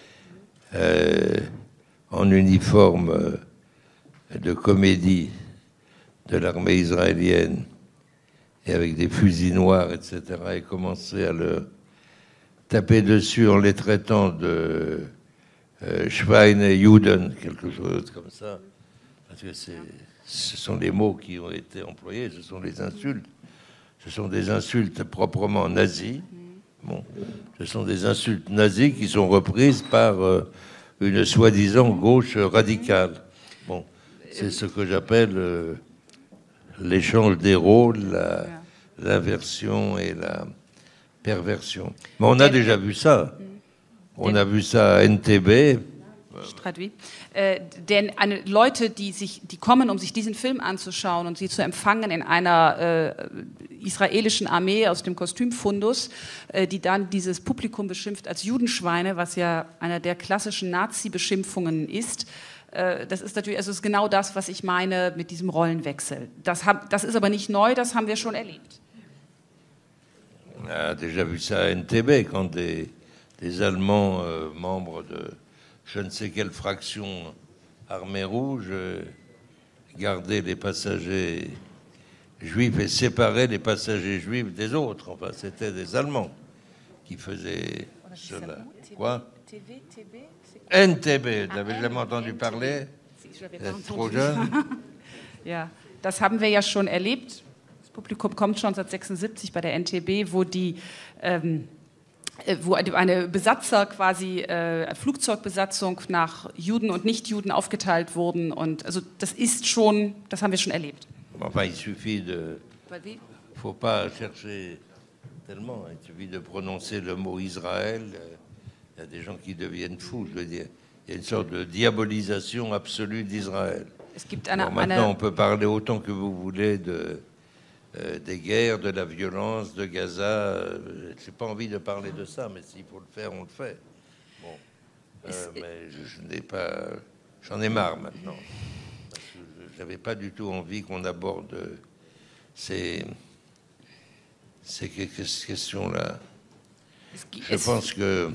en uniforme de comédie de l'armée israélienne et avec des fusils noirs, etc., et commencer à leur taper dessus en les traitant de Schweine et Juden, quelque chose comme ça, parce que ce sont les mots qui ont été employés, ce sont les insultes. Ce sont des insultes proprement nazies. Bon, ce sont des insultes nazies qui sont reprises par une soi-disant gauche radicale. Bon, c'est ce que j'appelle l'échange des rôles, l'inversion et la perversion. Mais on a déjà vu ça. On a vu ça à NTB. Je traduis. Denn Leute, die kommen, um sich diesen Film anzuschauen und sie zu empfangen in einer israelischen Armee aus dem Kostümfundus, die dann dieses Publikum beschimpft als Judenschweine, was ja einer der klassischen Nazi-Beschimpfungen ist. Das ist natürlich, also ist genau das, was ich meine mit diesem Rollenwechsel. Das ist aber nicht neu, das haben wir schon erlebt. On a déjà vu ça à NTB, quand des Allemands, membres de je ne sais quelle fraction armée rouge, gardaient les passagers juifs et séparaient les passagers juifs des autres. Enfin, c'était des Allemands qui faisaient cela. Quoi? NTB, vous n'avez jamais entendu parler? Trop jeune? Ja, das haben wir ja schon erlebt. Das Publikum kommt schon seit 1976 bei der NTB, wo eine Besatzer quasi Flugzeugbesatzung nach Juden und Nichtjuden aufgeteilt wurden. Und also das haben wir schon erlebt. Enfin, il suffit faut pas chercher tellement. Il suffit de prononcer le mot Israël. Il y a des gens qui deviennent fous. Je veux dire, il y a une sorte de diabolisation absolue d'Israël. Maintenant, on peut parler autant que vous voulez des guerres, de la violence, de Gaza. Je n'ai pas envie de parler de ça, mais s'il faut le faire, on le fait. Bon. Mais j'en ai marre maintenant. Parce que je n'avais pas du tout envie qu'on aborde ces questions-là. Je pense que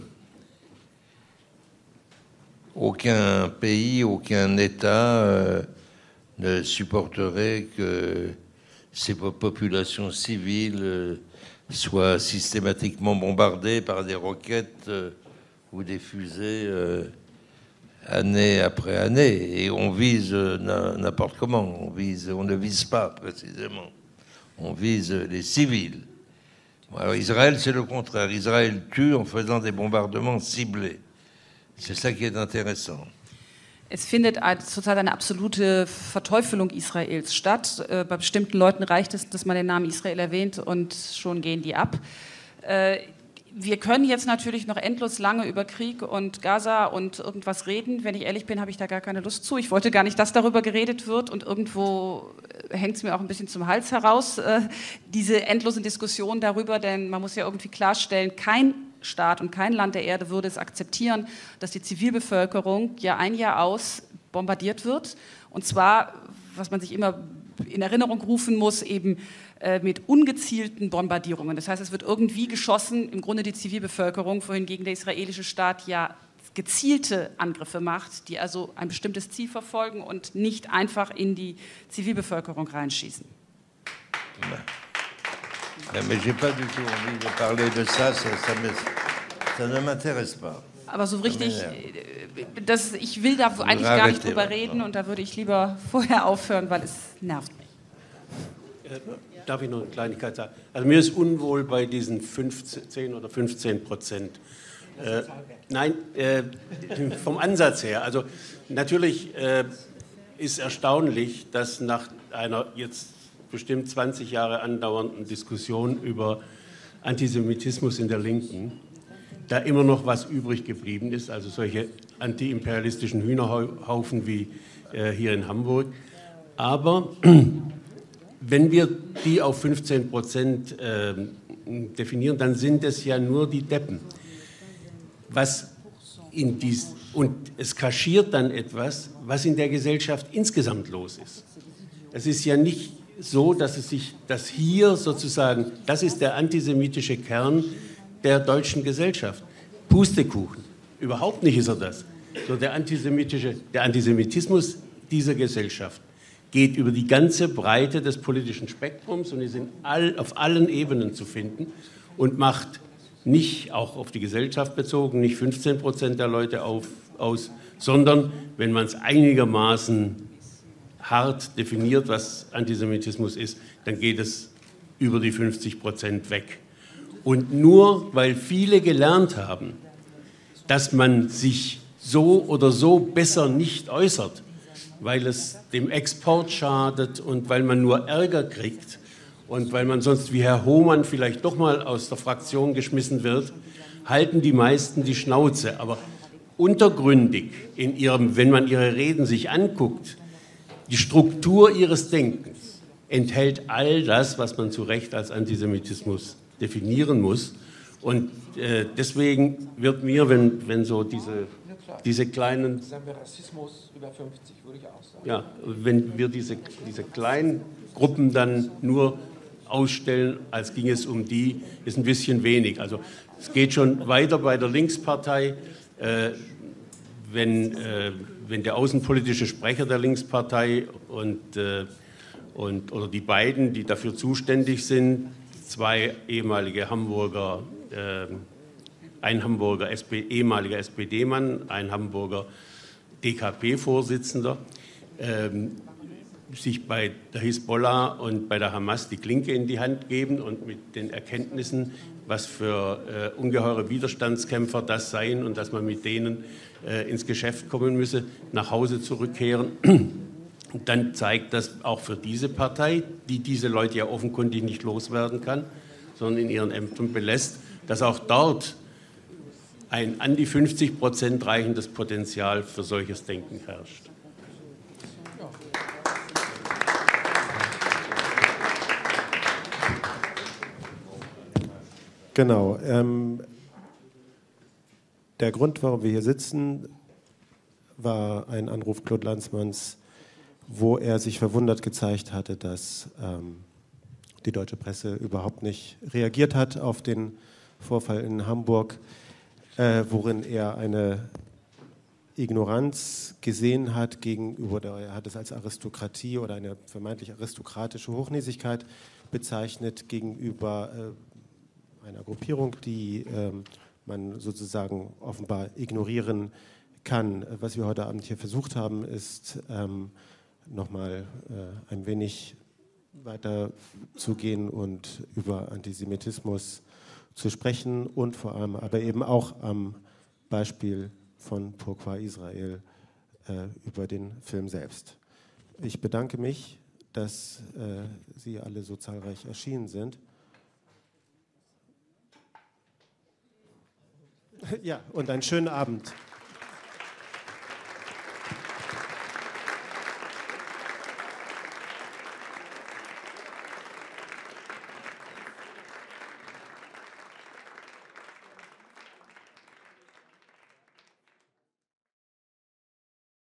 aucun pays, aucun État ne supporterait que ces populations civiles soient systématiquement bombardées par des roquettes ou des fusées année après année. Et on vise n'importe comment. On ne vise pas précisément. On vise les civils. Alors Israël, c'est le contraire. Israël tue en faisant des bombardements ciblés. C'est ça qui est intéressant. Es findet zurzeit eine absolute Verteufelung Israels statt. Bei bestimmten Leuten reicht es, dass man den Namen Israel erwähnt und schon gehen die ab. Wir können jetzt natürlich noch endlos lange über Krieg und Gaza und irgendwas reden. Wenn ich ehrlich bin, habe ich da gar keine Lust zu. Ich wollte gar nicht, dass darüber geredet wird und irgendwo hängt es mir auch ein bisschen zum Hals heraus, diese endlosen Diskussionen darüber, denn man muss ja irgendwie klarstellen, kein Staat und kein Land der Erde würde es akzeptieren, dass die Zivilbevölkerung Jahr ein, Jahr aus bombardiert wird. Und zwar, was man sich immer in Erinnerung rufen muss, eben mit ungezielten Bombardierungen. Das heißt, es wird irgendwie geschossen, im Grunde die Zivilbevölkerung, wohingegen der israelische Staat ja gezielte Angriffe macht, die also ein bestimmtes Ziel verfolgen und nicht einfach in die Zivilbevölkerung reinschießen. Mais j'ai pas du tout envie de parler de ça, ça ne m'intéresse pas. Aber so richtig, ich will da eigentlich gar nicht drüber reden und da würde ich lieber vorher aufhören, weil es nervt mich. Darf ich noch eine Kleinigkeit sagen? Also mir ist unwohl bei diesen 10 oder 15%. Nein, vom Ansatz her. Also natürlich ist erstaunlich, dass nach einer jetzt bestimmt 20 Jahre andauernden Diskussion über Antisemitismus in der Linken da immer noch was übrig geblieben ist, also solche antiimperialistischen Hühnerhaufen wie hier in Hamburg. Aber wenn wir die auf 15% definieren, dann sind es ja nur die Deppen. Und es kaschiert dann etwas, was in der Gesellschaft insgesamt los ist. Es ist ja nicht so, dass das hier sozusagen, das ist der antisemitische Kern der deutschen Gesellschaft. Pustekuchen, überhaupt nicht ist er das. So der Antisemitismus dieser Gesellschaft geht über die ganze Breite des politischen Spektrums und ist auf allen Ebenen zu finden und macht nicht, auch auf die Gesellschaft bezogen, nicht 15% der Leute aus, sondern, wenn man es einigermaßen hart definiert, was Antisemitismus ist, dann geht es über die 50% weg. Und nur weil viele gelernt haben, dass man sich so oder so besser nicht äußert, weil es dem Export schadet und weil man nur Ärger kriegt und weil man sonst wie Herr Hohmann vielleicht doch mal aus der Fraktion geschmissen wird, halten die meisten die Schnauze. Aber untergründig in ihrem, wenn man ihre Reden sich anguckt, die Struktur ihres Denkens enthält all das, was man zu Recht als Antisemitismus definieren muss. Und deswegen wird mir, wenn so diese kleinen... Sagen wir Rassismus über 50, würde ich auch sagen. Ja, wenn wir diese kleinen Gruppen dann nur ausstellen, als ging es um die, ist ein bisschen wenig. Also es geht schon weiter bei der Linkspartei, wenn der außenpolitische Sprecher der Linkspartei oder die beiden, die dafür zuständig sind, zwei ehemalige Hamburger, ein Hamburger ehemaliger SPD-Mann, ein Hamburger DKP-Vorsitzender, sich bei der Hisbollah und bei der Hamas die Klinke in die Hand geben und mit den Erkenntnissen, was für ungeheure Widerstandskämpfer das seien und dass man mit denen ins Geschäft kommen müsse, nach Hause zurückkehren. Und dann zeigt das auch für diese Partei, die diese Leute ja offenkundig nicht loswerden kann, sondern in ihren Ämtern belässt, dass auch dort ein an die 50% reichendes Potenzial für solches Denken herrscht. Genau. Der Grund, warum wir hier sitzen, war ein Anruf Claude Lanzmanns, wo er sich verwundert gezeigt hatte, dass die deutsche Presse überhaupt nicht reagiert hat auf den Vorfall in Hamburg, worin er eine Ignoranz gesehen hat gegenüber, er hat es als Aristokratie oder eine vermeintlich aristokratische Hochnäsigkeit bezeichnet gegenüber einer Gruppierung, die man sozusagen offenbar ignorieren kann. Was wir heute Abend hier versucht haben, ist nochmal ein wenig weiter zu gehen und über Antisemitismus zu sprechen und vor allem aber eben auch am Beispiel von Pourquoi Israel über den Film selbst. Ich bedanke mich, dass Sie alle so zahlreich erschienen sind. Ja, und einen schönen Abend.